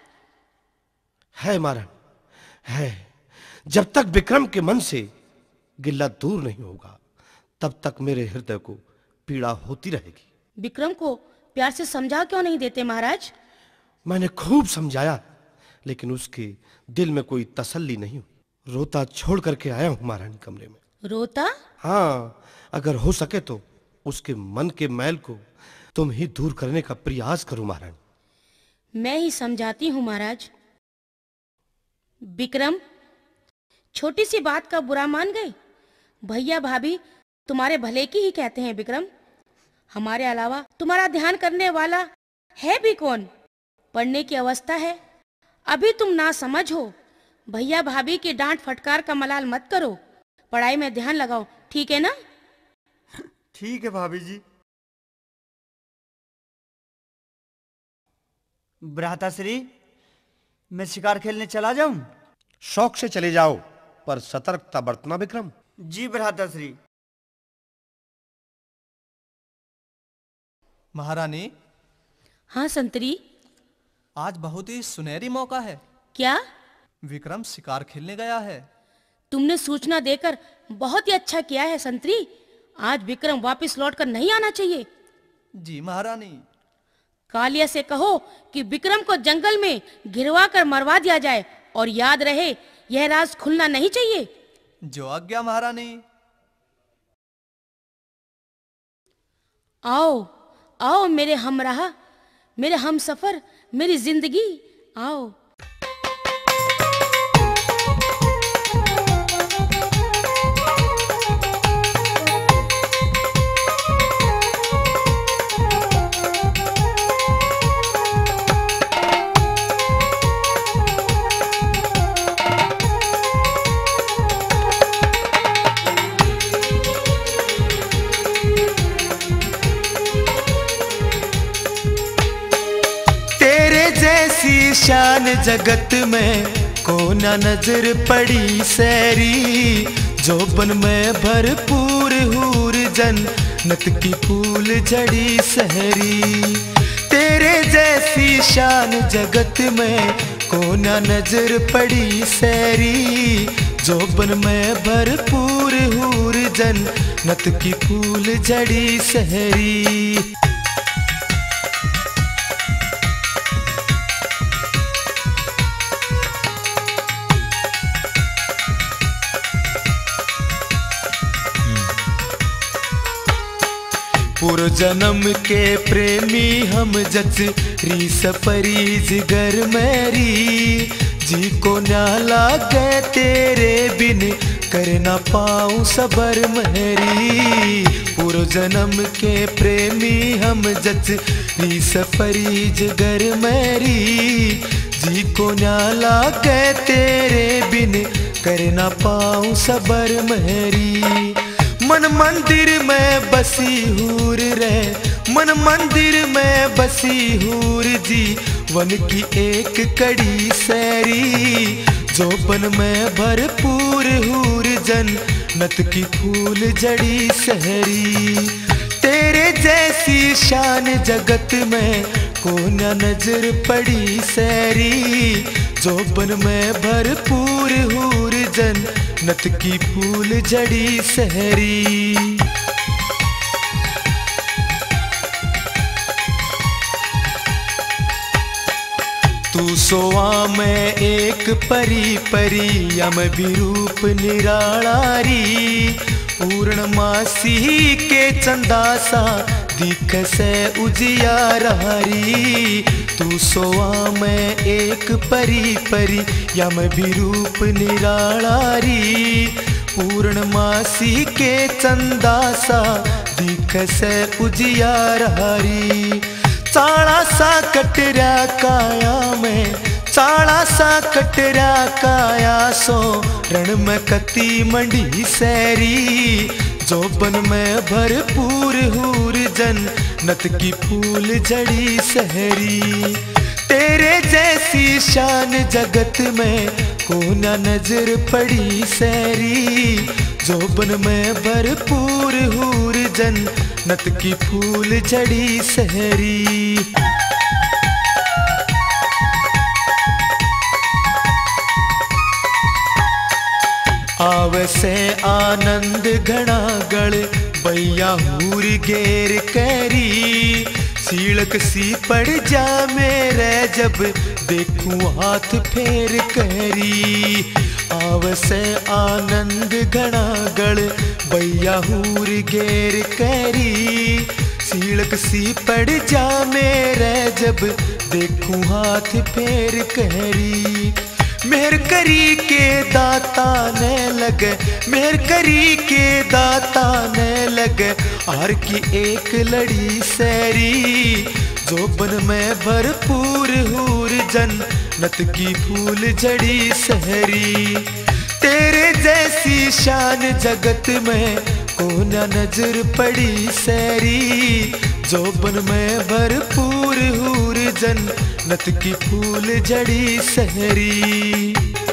है महारानी, है। जब तक विक्रम के मन से गिल्ला दूर नहीं होगा तब तक मेरे हृदय को पीड़ा होती रहेगी। विक्रम को प्यार से समझा क्यों नहीं देते महाराज? मैंने खूब समझाया लेकिन उसके दिल में कोई तसल्ली नहीं हुई। रोता छोड़ करके आया हूं महारानी कमरे में। रोता? हाँ, अगर हो सके तो उसके मन के मैल को तुम ही दूर करने का प्रयास करो महारानी। मैं ही समझाती हूँ महाराज। विक्रम, छोटी सी बात का बुरा मान गए। भैया भाभी तुम्हारे भले की ही कहते हैं विक्रम। हमारे अलावा तुम्हारा ध्यान करने वाला है भी कौन? पढ़ने की अवस्था है, अभी तुम ना समझ हो। भैया भाभी की डांट फटकार का मलाल मत करो, पढ़ाई में ध्यान लगाओ, ठीक है ना? ठीक है भाभी जी। भ्राताश्री, मैं शिकार खेलने चला जाऊं? शौक से चले जाओ, पर सतर्कता बरतना विक्रम। जी भ्राताश्री। महारानी, हाँ संतरी। आज बहुत ही सुनहरी मौका है। क्या? विक्रम शिकार खेलने गया है। तुमने सूचना देकर बहुत ही अच्छा किया है संतरी। आज विक्रम वापस लौटकर नहीं आना चाहिए। जी महारानी। कालिया से कहो कि विक्रम को जंगल में गिरवा कर मरवा दिया जाए, और याद रहे यह राज खुलना नहीं चाहिए। जो आज्ञा महारानी। आओ आओ मेरे हमराह, मेरे हमसफर, मेरी जिंदगी, आओ। शान जगत में को ना नजर पड़ी सैरी, जोबन में भरपूर हूर जन्नत की फूल झड़ी सहरी। तेरे जैसी शान जगत में को ना नजर पड़ी सैरी, जोबन में भरपूर हूर जन्नत की फूल झड़ी सहरी। पूर्व जन्म के प्रेमी हम जच री सपरी जिगर मेरी, जी को न्याला गए तेरे बिन कर ना पाऊं सबर मेरी। पूर्व जन्म के प्रेमी हम जच री सपरी जिगर मेरी, जी जी को न्याला गए तेरे बिन कर ना पाऊं सबर मेरी। मन मंदिर में बसी हूर रे, मन मंदिर में बसी हूर जी वन की एक कड़ी सैरी। जोबन में भरपूर हूर जन नत की फूल जड़ी सहरी। तेरे जैसी शान जगत में को न नजर पड़ी सैरी। जोबन में भरपूर हूर जन नत की फूल जड़ी सहरी। तू सोआ में एक परी परी यम भी रूप निराळारी। पूर्णमासी के चंदा सा दिख से उजियारी। तू सोआ में एक परी परी यम भी रूप निराळारी। पूर्णमासी के चंदा सा दिख से उजियारी। चाड़ा सा कटरा काया में, चाड़ा सा कटरा काया सो रण में कती मंडी सैरी। जोबन में भरपूर हूर जन नत की फूल जड़ी सहरी। तेरे जैसी शान जगत में को न नजर पड़ी सैरी। जोबन में भरपूर हूर जन नत की फूल जड़ी सहरी। आवे से आनंद घना गल बैया हूर गेर कैरी। सीलक सी पड़ जा मेरे जब देखूं हाथ फेर करी। आवे से आनंद घना गल बैया हूर गेर कैरी। सीलक सी पड़ जा मेरे जब देखूं हाथ फेर करी। मेहर करी के दाता ने लगे, मेहर करी के दाता ने लगे आर की एक लड़ी सैरी। जोबन में भरपूर हूर जन नत की फूल जड़ी सहरी। तेरे जैसी शान जगत में को न नजर पड़ी सैरी। जोबन में भरपूर हूर जन नत की फूल जड़ी सहरी।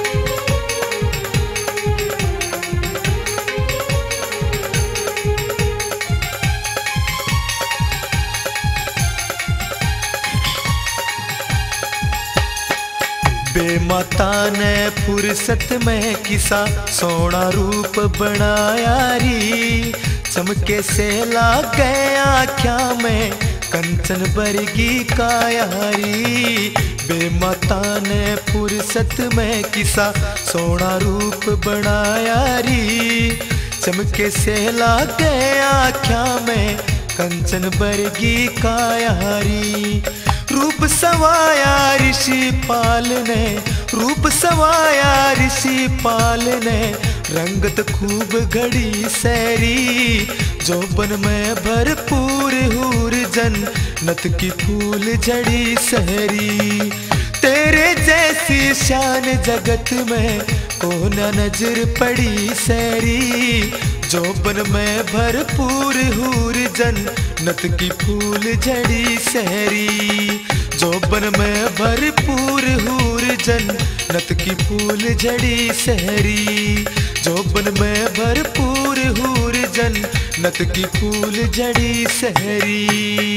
बेमाता ने फुर्सत में किसा सोना रूप बनाया री। चमके से ला गया आँख्या में कंचन बरगी कायारी। बेमाता ने फुर्सत में किसा सोना रूप बनाया री। चमके से ला गया आँख्या में कंचन बरगी कायारी। रूप सवाया ऋषि पाल ने, रूप सवाया ऋषि पाल ने रंगत खूब घड़ी सैरी। जोबन में भरपूर हूर जन नत की फूल जड़ी सहरी। तेरे जैसी शान जगत में को न नजर पड़ी सैरी। जोबन में भरपूर हूर जन नत की फूल जड़ी सहरी। जोबन में भरपूर हूर जन नत की फूल जड़ी सहरी। जोबन में भरपूर हूर जन नत की फूल जड़ी सहरी।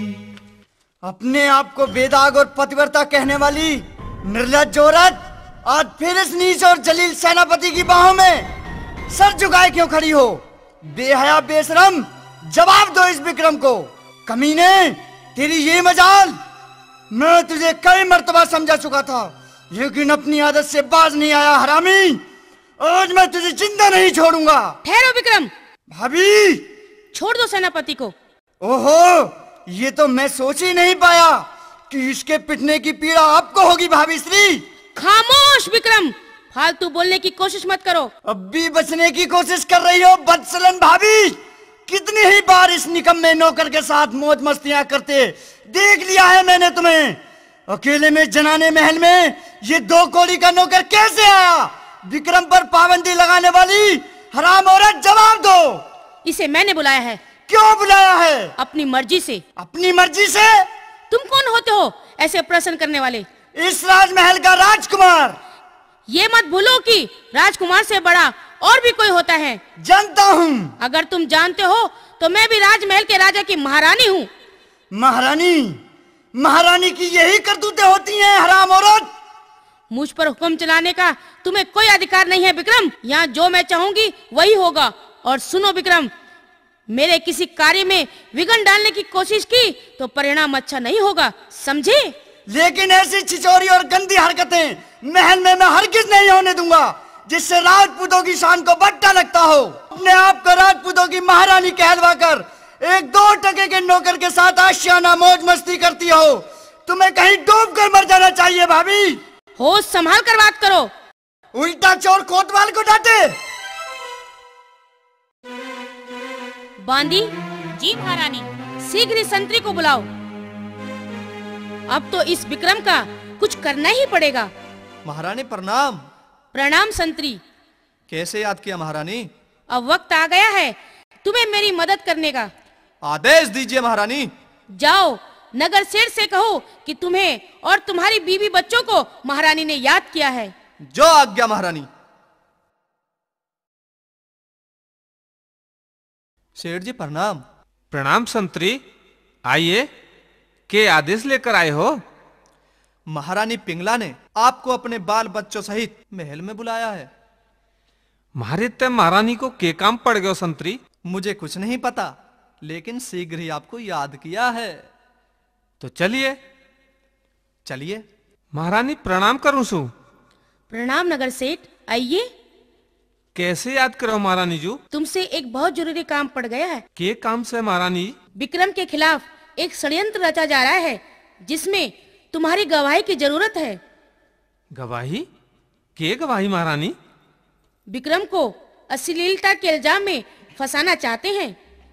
अपने आप को बेदाग और पतिव्रता कहने वाली निर्लज्ज औरत आज फिर इस नीच और जलील सेनापति की बाहों में सर झुकाए क्यों खड़ी हो? बेहया बेशरम, जवाब दो इस विक्रम को। कमीने, तेरी ये मजाल, मैं तुझे कई मर्तबा समझा चुका था, लेकिन अपनी आदत से बाज नहीं आया हरामी। आज मैं तुझे जिंदा नहीं छोड़ूंगा। ठहरो विक्रम। भाभी, छोड़ दो सेनापति को। ओहो, ये तो मैं सोच ही नहीं पाया कि इसके पिटने की पीड़ा आपको होगी भाभी श्री। खामोश विक्रम, फालतू बोलने की कोशिश मत करो। अब भी बचने की कोशिश कर रही हो बदसलन भाभी। कितनी ही बार इस निकम्मे नौकर के साथ मौज मस्तियां करते देख लिया है मैंने तुम्हें। अकेले में जनाने महल में ये दो कौड़ी का नौकर कैसे आया? विक्रम पर पाबंदी लगाने वाली हराम औरत, जवाब दो। इसे मैंने बुलाया है। क्यों बुलाया है? अपनी मर्जी से। अपनी मर्जी से? तुम कौन होते हो ऐसे प्रश्न करने वाले? इस राजमहल का राजकुमार। ये मत भूलो कि राजकुमार से बड़ा और भी कोई होता है। जानता हूँ। अगर तुम जानते हो तो मैं भी राजमहल के राजा की महारानी हूँ। महारानी? महारानी की यही करतूतें होती हैं हराम औरत। मुझ पर हुक्म चलाने का तुम्हें कोई अधिकार नहीं है विक्रम। यहाँ जो मैं चाहूंगी वही होगा। और सुनो विक्रम, मेरे किसी कार्य में विघ्न डालने की कोशिश की तो परिणाम अच्छा नहीं होगा, समझे? लेकिन ऐसी छिचोरी और गंदी हरकतें महल में मैं हरगिज नहीं होने दूंगा जिससे राजपूतों की शान को बट्टा लगता हो। अपने आप को राजपूतों की महारानी कहलवा कर एक दो टके के नौकर के साथ आशियाना मौज मस्ती करती हो। तुम्हें कहीं डूब कर मर जाना चाहिए भाभी। होश संभाल कर बात करो। उल्टा चोर कोतवाल को डांटे। बांदी। जी महारानी। शीघ्र ही संतरी को बुलाओ। अब तो इस विक्रम का कुछ करना ही पड़ेगा। महारानी प्रणाम। प्रणाम संतरी। कैसे याद किया महारानी? अब वक्त आ गया है तुम्हें मेरी मदद करने का। आदेश दीजिए महारानी। जाओ नगर सेठ से कहो कि तुम्हें और तुम्हारी बीवी बच्चों को महारानी ने याद किया है। जो आज्ञा महारानी। सेठ जी प्रणाम। प्रणाम संतरी। आइए, के आदेश लेकर आए हो? महारानी पिंगला ने आपको अपने बाल बच्चों सहित महल में बुलाया है। मारे ते महारानी को के काम पड़ गयो संतरी? मुझे कुछ नहीं पता, लेकिन शीघ्र ही आपको याद किया है। तो चलिए। चलिए। महारानी प्रणाम करूं सु। प्रणाम नगर सेठ, आइए। कैसे याद करो महारानी जू? तुमसे एक बहुत जरूरी काम पड़ गया है। के काम से महारानी? विक्रम के खिलाफ एक षड्यंत्र रचा जा रहा है जिसमें तुम्हारी गवाही की जरूरत है। गवाही? के गवाही महारानी? विक्रम को अश्लीलता के इल्जाम में फंसाना चाहते हैं।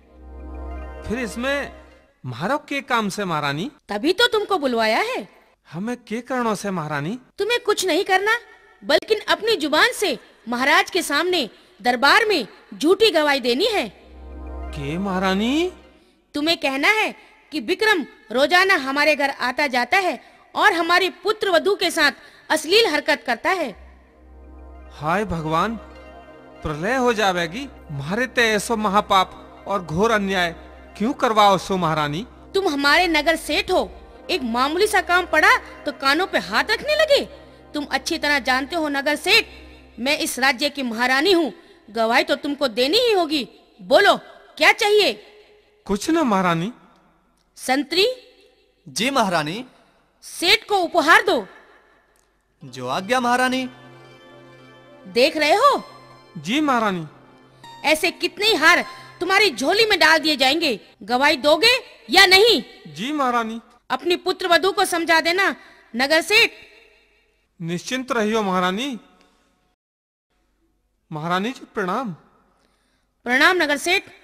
फिर इसमें महाराज के काम से महारानी? तभी तो तुमको बुलवाया है। हमें के कारणों से महारानी? तुम्हें कुछ नहीं करना, बल्कि अपनी जुबान से महाराज के सामने दरबार में झूठी गवाही देनी है। के महारानी? तुम्हें कहना है कि विक्रम रोजाना हमारे घर आता जाता है और हमारी पुत्र वधू के साथ अश्लील हरकत करता है। हाय भगवान, प्रलय हो जाएगी। मारे ते ऐसो महापाप और घोर अन्याय क्यों करवाओ सो महारानी? तुम हमारे नगर सेठ हो, एक मामूली सा काम पड़ा तो कानों पे हाथ रखने लगे। तुम अच्छी तरह जानते हो नगर सेठ, मैं इस राज्य की महारानी हूँ। गवाही तो तुमको देनी ही होगी। बोलो क्या चाहिए? कुछ न महारानी। संतरी। जी महारानी। सेठ को उपहार दो। जो आज्ञा महारानी। देख रहे हो? जी महारानी। ऐसे कितने ही हार तुम्हारी झोली में डाल दिए जाएंगे। गवाही दोगे या नहीं? जी महारानी। अपनी पुत्र वधू को समझा देना नगर सेठ। निश्चिंत रहियो महारानी। महारानी जी प्रणाम। प्रणाम नगर सेठ।